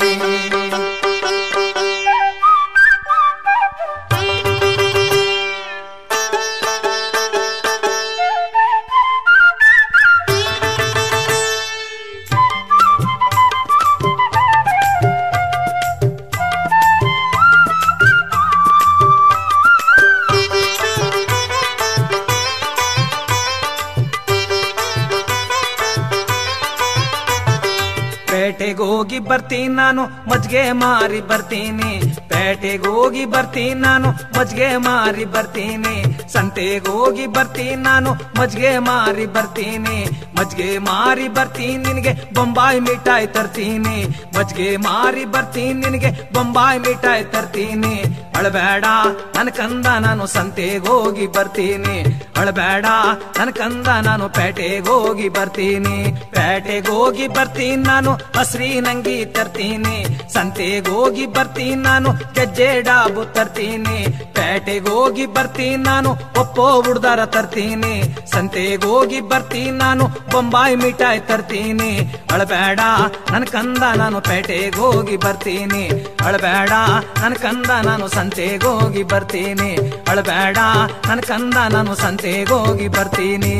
ಪೇಟೆಗೋಗಿ ಬರ್ತೀನಿ ನಾನು ಮಜ್ಗೆ ಮಾರಿ ಬರ್ತೀನಿ ಪೇಟೆಗೋಗಿ ಬರ್ತೀನಿ ನಾನು ಮಜ್ಗೆ ಮಾರಿ ಬರ್ತೀನಿ ಸಂತೆಗೋಗಿ ಬರ್ತೀನಿ ನಾನು ಮಜ್ಗೆ ಮಾರಿ ಬರ್ತೀನಿ ಮಜ್ಗೆ ಮಾರಿ ಬರ್ತೀನಿ ನಿನಗೆ ಬೊಂಬಾಯಿ ಮಿಠಾಯಿ ತರ್ತೀನಿ ಮಜ್ಗೆ ಮಾರಿ ಬರ್ತೀನಿ ನಿನಗೆ ಬೊಂಬಾಯಿ ಮಿಠಾಯಿ ತರ್ತೀನಿ ಅಳಬೇಡ ನನ್ ಕಂದ ನಾನು ಸಂತೆಗೋಗಿ ಬರ್ತೀನಿ ಅಳಬೇಡ ನನ್ ಕಂದ ನಾನು ಪೇಟೆಗೋಗಿ ಬರ್ತೀನಿ ಪೇಟೆಗೋಗಿ ಬರ್ತೀನಿ ನಾನು ಹಸ್ರಿ ನಂಗಿ ತರ್ತೀನಿ ಸಂತೆಗೋಗಿ ಬರ್ತೀನಿ ನಾನು ಗೆಜ್ಜೆ ಡಾಬು ತರ್ತೀನಿ ಪೇಟೆಗೋಗಿ ಬರ್ತೀನಿ ನಾನು ಒಪ್ಪೋ ಹುಡ್ದಾರ ತರ್ತೀನಿ ಸಂತೆಗೋಗಿ ಬರ್ತೀನಿ ನಾನು ಬೊಂಬಾಯಿ ಮಿಠಾಯಿ ತರ್ತೀನಿ ಅಳಬೇಡ ನನ್ ಕಂದ ನಾನು ಪೇಟೆಗೋಗಿ ಬರ್ತೀನಿ ಅಳಬೇಡ ನನ್ ಕಂದ ನಾನು ಸಂತೆಗೋಗಿ ಬರ್ತೀನಿ ಅಳಬೇಡ ನನ್ ಕಂದ ನಾನು ಸಂತೆಗೋಗಿ ಬರ್ತೀನಿ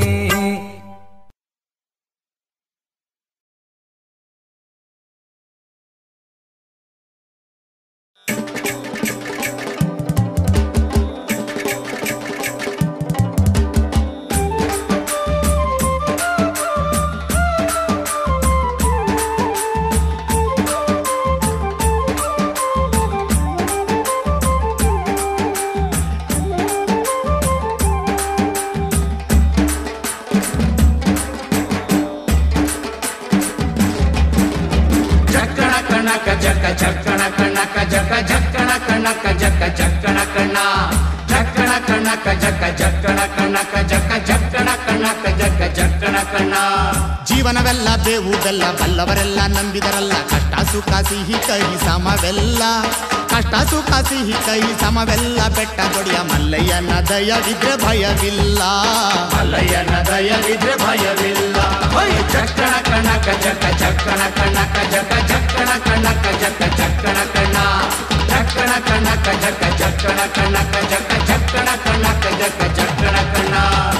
ಜಕ್ಕ ಜಕ್ಕಣ ಕಣ್ಣಕ ಜಕ್ಕ ಜಕ್ಕಣ ಕಣ್ಣಕ ಜಕ್ಕ ಜಕ್ಕಣ ಕಣ್ಣ ಜಕ್ಕಣ ಕಣ್ಣಕ ಜಕ್ಕ ಜಕ್ಕಣ ಕಣ್ಣಕ ಜಕ್ಕ ಜಕ್ಕಣ ಕಣ್ಣಕ ಜಕ್ಕ ಜಕ್ಕಣ ಕಣ್ಣ ಜೀವನವೆಲ್ಲ ಬೇವು ಬೆಲ್ಲ ಬಲ್ಲವರೆಲ್ಲ ನಂಬಿದರಲ್ಲ ಕಷ್ಟ ಸುಖ ಸಿಹಿ ಕೈ ಸಮವೆಲ್ಲ ಕಷ್ಟ ಸುಖ ಸಿಹಿ ಕೈ ಸಮವೆಲ್ಲ ಬೆಟ್ಟ ದೊಡಿಯ ಮಲ್ಲಯ್ಯನ ದಯವಿದ್ರೆ ಭಯವಿಲ್ಲ ಮಲ್ಲಯ್ಯನ ದಯವಿದ್ರೆ ಭಯವಿಲ್ಲ ಚಕ್ಕಣ ಕಣಕ ಜಕ ಚಕ್ಕಣ ಕಣಕ ಜಕ ಚಕ್ಕಣ ಕಣಕ ಜಕ ಚಕ್ಕಣ ಕಣ ಚಕ್ಕಣ ಕಣಕ ಜಕ ಚಕ್ಕಣ ಕಣಕ ಜಕ ಚಕ್ಕಣ ಕಣಕ ಜಕ ಚಕ್ಕಣ ಕಣ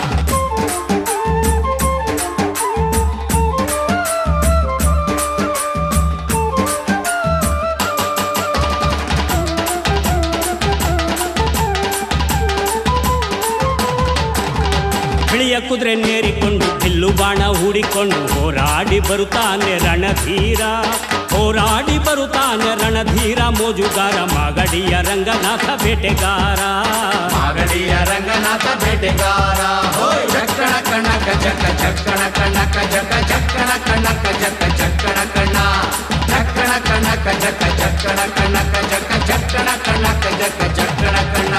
ಬಿಳಿಯ ಕುದುರೆ ನೇರಿಕೊಂಡು ಬಿಲ್ಲು ಬಾಣ ಹೂಡಿಕೊಂಡು ಹೋರಾಡಿ ಬರುತ್ತಾನೆ ರಣಧೀರ ಹೋರಾಡಿ ಬರುತ್ತಾನೆ ರಣಧೀರ ಮೋಜುಗಾರ ಮಾಗಡಿಯ ರಂಗನಾಥ ಬೇಟೆಗಾರ ಮಾಗಡಿಯ ರಂಗನಾಥ ಬೇಟೆಗಾರ ಚಕ್ಕಣ ಕಣಕ ಜಕ ಚಕ್ಕಣ ಕಣಕ ಜಕ ಚಕ್ಕಣ ಕಣಕ ಜಕ ಚಕ್ಕಣ ಕಣ ಚಕ್ಕಣ ಕಣಕ ಜಕ ಚಕ್ಕಣ ಕಣಕ ಜಕ ಚಕ್ಕಣ ಕಣಕ ಜಕ ಚಕ್ಕಣ ಕಣ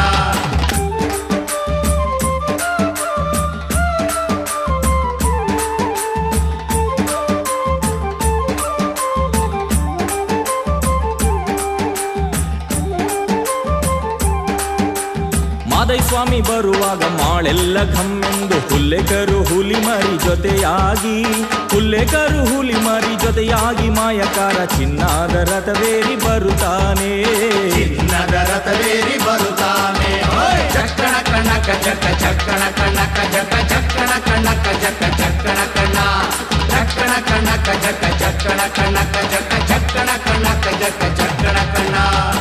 ಮಾದೈ ಸ್ವಾಮಿ ಬರುವಾಗ ಮಾಳೆಲ್ಲ ಘಮ್ಮೆಂದು ಹುಲ್ಲೆಕರು ಹುಲಿ ಮರಿ ಜೊತೆಯಾಗಿ ಹುಲ್ಲೆಕರು ಹುಲಿ ಮರಿ ಜೊತೆಯಾಗಿ ಮಾಯಕಾರ ಚಿನ್ನದ ರಥವೇರಿ ಬರುತ್ತಾನೆ ಚಿನ್ನದ ರಥವೇರಿ ಬರುತ್ತಾನೆ ಚಕ್ಕಣ ಕಣಕ ಜಕ ಚಕ್ಕಣ ಕಣಕ ಜಕ ಚಕ್ಕಣ ಕಣಕ ಜಕ ಚಕ್ಕಣ ಕಣ ಚಕ್ಕಣ ಕಣಕ ಜಕ ಚಕ್ಕಣ ಕಣಕ ಜಕ ಚಕ್ಕಣ ಕಣಕ ಜಕ ಚಕ್ಕಣ ಕಣ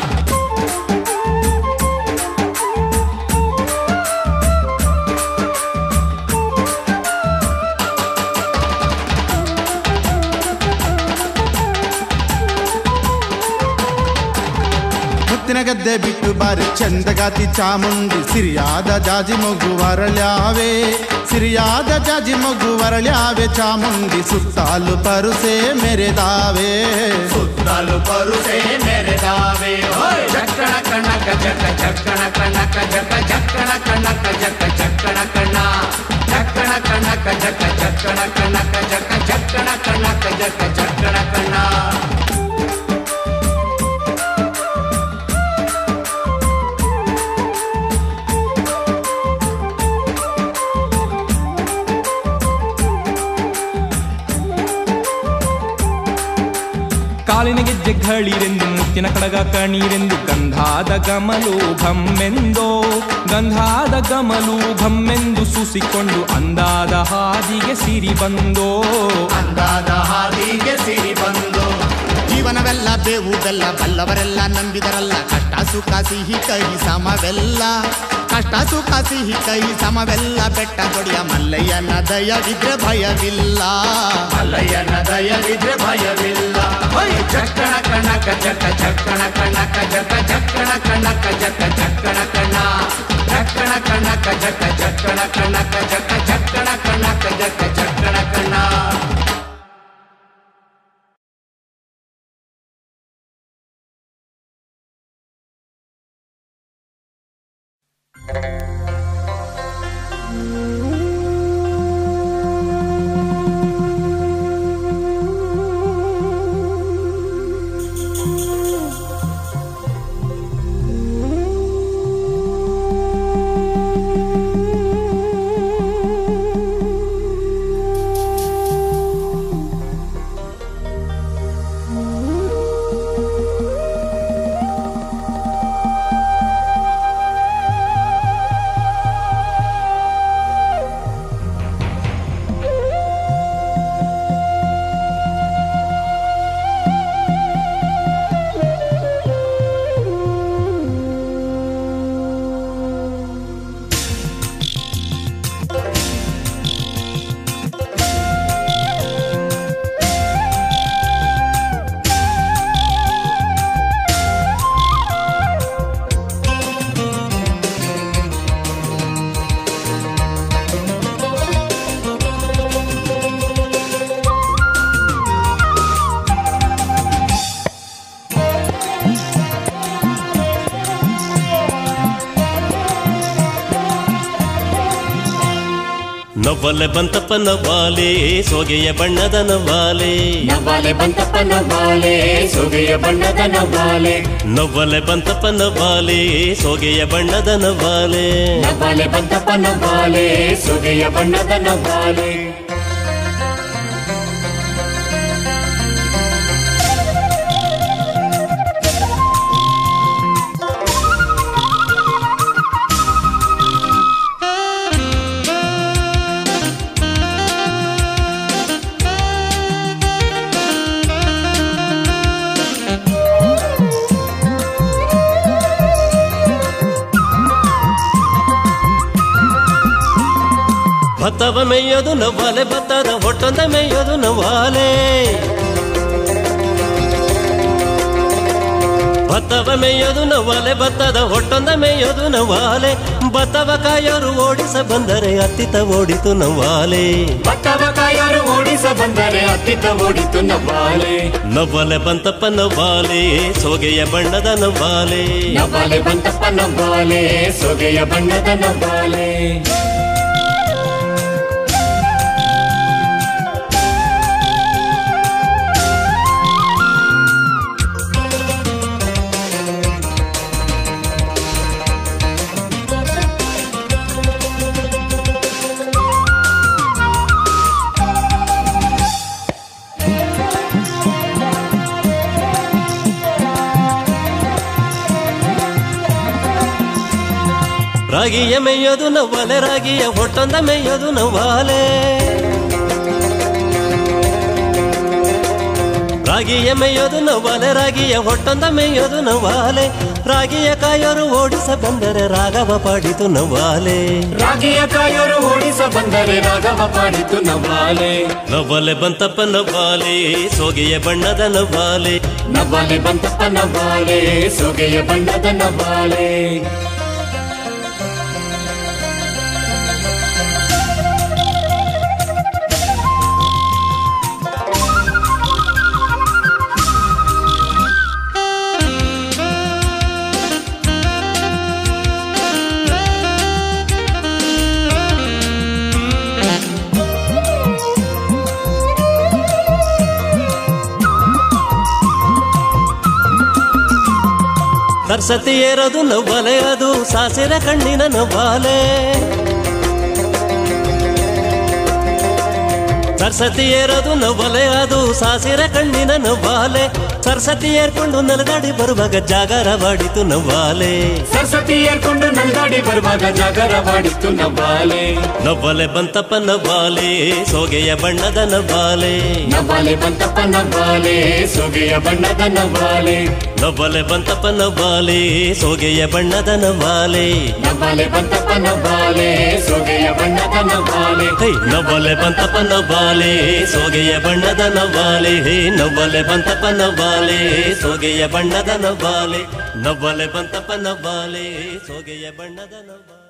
ಮುತ್ತಿನ ಗದ್ದೆ ಬಿಟ್ಟು ಬಾರಿ ಚಂದಗಾತಿ ಚಾಮುಂಡಿ ಸಿರಿಯಾದ ಜಾಜಿ ಮಗು ವರಳ್ಯಾವೆ ಸಿರಿಯಾದ ಜಾಜಿ ಮಗು ವರಳ್ಯಾವೆ ಚಾಮುಂಡಿ ಸುತ್ತಾಲು ಪರುಸೆ ಮೆರೆದಾವೆ ಸುತ್ತಲೂ ಪರುಸೆ ಮೆರೆದಾವೆ ಚಕ್ಕಣ ಕಣಕ ಜಕ ಚಕ್ಕಣ ಕಣಕ ಜಕ ಚಕ್ಕಣ ಕಣಕ ಜಕ ಚಕ್ಕಣ ಕಣ ಚಕ್ಕಣ ಕಣಕ ಜಕ ಚಕ್ಕಣ ಕಣಕ ಜಕ ಚಕ್ಕಣ ಕಣಕ ಜಕ ಚಕ್ಕಣ ಕಣ ಕಾಲಿನ ಗೆಜ್ಜೆ ಘಳಿರೆಂದು ಮುತ್ತಿನ ಕಡಗ ಕಣೀರೆಂದು ಗಂಧಾದ ಗಮಲು ಘಮ್ಮೆಂದೋ ಗಂಧಾದ ಗಮಲು ಘಮ್ಮೆಂದು ಸೂಸಿಕೊಂಡು ಅಂದಾದ ಹಾದಿಗೆ ಸಿರಿ ಬಂದೋ ಅಂದಾದ ಹಾದಿಗೆ ಸಿರಿ ಬಂದೋ ಜೀವನವೆಲ್ಲ ಬೇವು ಬೆಲ್ಲ ಬಲ್ಲವರೆಲ್ಲ ನಂಬಿದರಲ್ಲ ಕಷ್ಟ ಸುಖ ಸಿಹಿ ಕೈ ಸಮವೆಲ್ಲ ಕಷ್ಟ ಸುಖ ಸಿಹಿ ಕೈ ಸಮವೆಲ್ಲ ಬೆಟ್ಟ ದೊಡಿಯ ಮಲ್ಲಯ್ಯನ ದಯವಿದ್ರೆ ಭಯವಿಲ್ಲ ಮಲ್ಲಯ್ಯನ ದಯವಿದ್ರೆ ಭಯವಿಲ್ಲ ಚಕ್ಕಣ ಕಣಕ ಜಕ ಚಕ್ಕಣ ಕಣಕ ಜಕ ಚಕ್ಕಣ ಕಣಕ ಜಕ ಚಕ್ಕಣ ಕಣ ಚಕ್ಕಣ ಕಣಕ ಜಕ ಚಕ್ಕಣ ಕಣಕ ಜಕ ಚಕ್ಕಣ ಕಣಕ ಜಕ ಚಕ್ಕಣ ಕಣ ನವ್ವಲೆ ಬಂತಪ್ಪ ನವ್ವಾಲೆ ಸೋಗೆಯ ಬಣ್ಣದ ನವ್ವಾಲೆ ನವ್ವಾಲೆ ಬಂತಪ್ಪ ನವ್ವಾಲೆ ಸೋಗೆಯ ಬಣ್ಣದ ನವ್ವಾಲೆ ನವ್ವಲೆ ಬಂತಪ್ಪ ನವ್ವಾಲೆ ಸೋಗೆಯ ಬಣ್ಣದ ನವ್ವಾಲೆ ನವ್ವಾಲೆ ಬಂತಪ್ಪ ನವ್ವಾಲೆ ಸೋಗೆಯ ಬಣ್ಣದ ನವ್ವಾಲೆ ಭತ್ತವ ಮೇಯೋದು ನವ್ವಾಲೆ ಭತ್ತದ ಹೊಟ್ಟೊಂದ ಮೇಯೋದು ನವ್ವಾಲೆ ಭತ್ತವ ಮೇಯೋದು ನವ್ವಾಲೆ ಭತ್ತದ ಹೊಟ್ಟೊಂದ ಮೇಯೋದು ನವ್ವಾಲೆ ಭತ್ತವ ಕಾಯೋರು ಓಡಿಸ ಬಂದರೆ ಅತ್ತಿತ ಓಡಿತು ನವ್ವಾಲೆ ಭತ್ತವ ಕಾಯೋರು ಓಡಿಸ ಬಂದರೆ ಅತ್ತಿತ ಓಡಿತು ನವ್ವಾಲೆ ನವ್ವಾಲೆ ಬಂತಪ್ಪ ನವ್ವಾಲೆ ಸೋಗೆಯ ಬಣ್ಣದ ನವ್ವಾಲೆ ನವ್ವಾಲೆ ಬಂತಪ್ಪ ನವ್ವಾಲೆ ಸೋಗೆಯ ಬಣ್ಣದ ನವ್ವಾಲೆ ರಾಗಿಯ ಮೇಯೋದು ನವ್ವಾಲೆ ರಾಗಿಯ ಹೊಟ್ಟೊಂದ ಮೇಯೋದು ನವ್ವಾಲೆ ರಾಗಿಯ ಮೇಯೋದು ನವ್ವಾಲೆ ರಾಗಿಯ ಹೊಟ್ಟೊಂದ ಮೇಯೋದು ನವ್ವಾಲೆ ರಾಗಿಯ ಕಾಯೋರು ಓಡಿಸ ಬಂದರೆ ರಾಘವ ಪಾಡಿತು ನವ್ವಾಲೆ ರಾಗಿಯ ಕಾಯೋರು ಓಡಿಸ ಬಂದರೆ ರಾಘವ ಪಾಡಿತು ನವ್ವಾಲೆ ನವ್ವಾಲೆ ಬಂತಪ್ಪ ನವ್ವಾಲೆ ಸೋಗೆಯ ಬಣ್ಣದ ನವ್ವಾಲೆ ನವ್ವಾಲೆ ಬಂತಪ್ಪ ನವ್ವಾಲೆ ಸೋಗೆಯ ಬಣ್ಣದ ನವ್ವಾಲೆ ಸರಸ್ವತಿ ಏರೋದು ನವ್ವಾಲೆ ಅದು ಸಾಸಿರ ಕಣ್ಣಿನ ನವ್ವಾಲೆ ಸರಸ್ವತಿ ಏರೋದು ನವ್ವಾಲೆ ಅದು ಸಾಸಿರ ಕಣ್ಣಿನ ನವ್ವಾಲೆ ಸರಸ್ವತಿ ಏರ್ಕೊಂಡು ನಲ್ಗಾಡಿ ಬರುವಾಗ ಜಾಗರವಾಡಿತು ನವ್ವಾಲೆ ಸರಸ್ವತಿ ಏರ್ಕೊಂಡು ನಲ್ಗಾಡಿ ಬರುವಾಗ ಜಾಗರವಾಡಿತು ನವ್ವಾಲೆ ನವ್ವಾಲೆ ಬಂತಪ್ಪ ನವ್ವಾಲೆ ಸೋಗೆಯ ಬಣ್ಣದ ನವ್ವಾಲೆ ನವ್ವಾಲೆ ಬಂತಪ್ಪ ನವ್ವಾಲೆ ಸೋಗೆಯ ಬಣ್ಣದ ನವ್ವಾಲೆ ನವ್ವಾಲೆ ಬಂತಪ್ಪ ನವ್ವಾಲೆ ಸೋಗೆಯ ಬಣ್ಣದ ನವ್ವಾಲೆ ನವ್ವಾಲೆ ಬಂತಪ್ಪ ನವ್ವಾಲೆ ಸೋಗೆಯ ಬಣ್ಣದ ನವ್ವಾಲೆ ಹೇ ನವ್ವಾಲೆ ಬಂತಪ್ಪ ನವ್ವಾಲೆ ಸೋಗೆಯ ಬಣ್ಣದ ನವ್ವಾಲೆ ಹೇ ನವ್ವಾಲೆ ಬಂತಪ್ಪ ನವ್ವಾಲೆ ಸೋಗೆಯ ಬಣ್ಣದ ನವ್ವಾಲೆ ನವ್ವಾಲೆ ಬಂತಪ್ಪ ನವ್ವಾಲೆ ಸೋಗೆಯ ಬಣ್ಣದ ನವ್ವಾಲೆ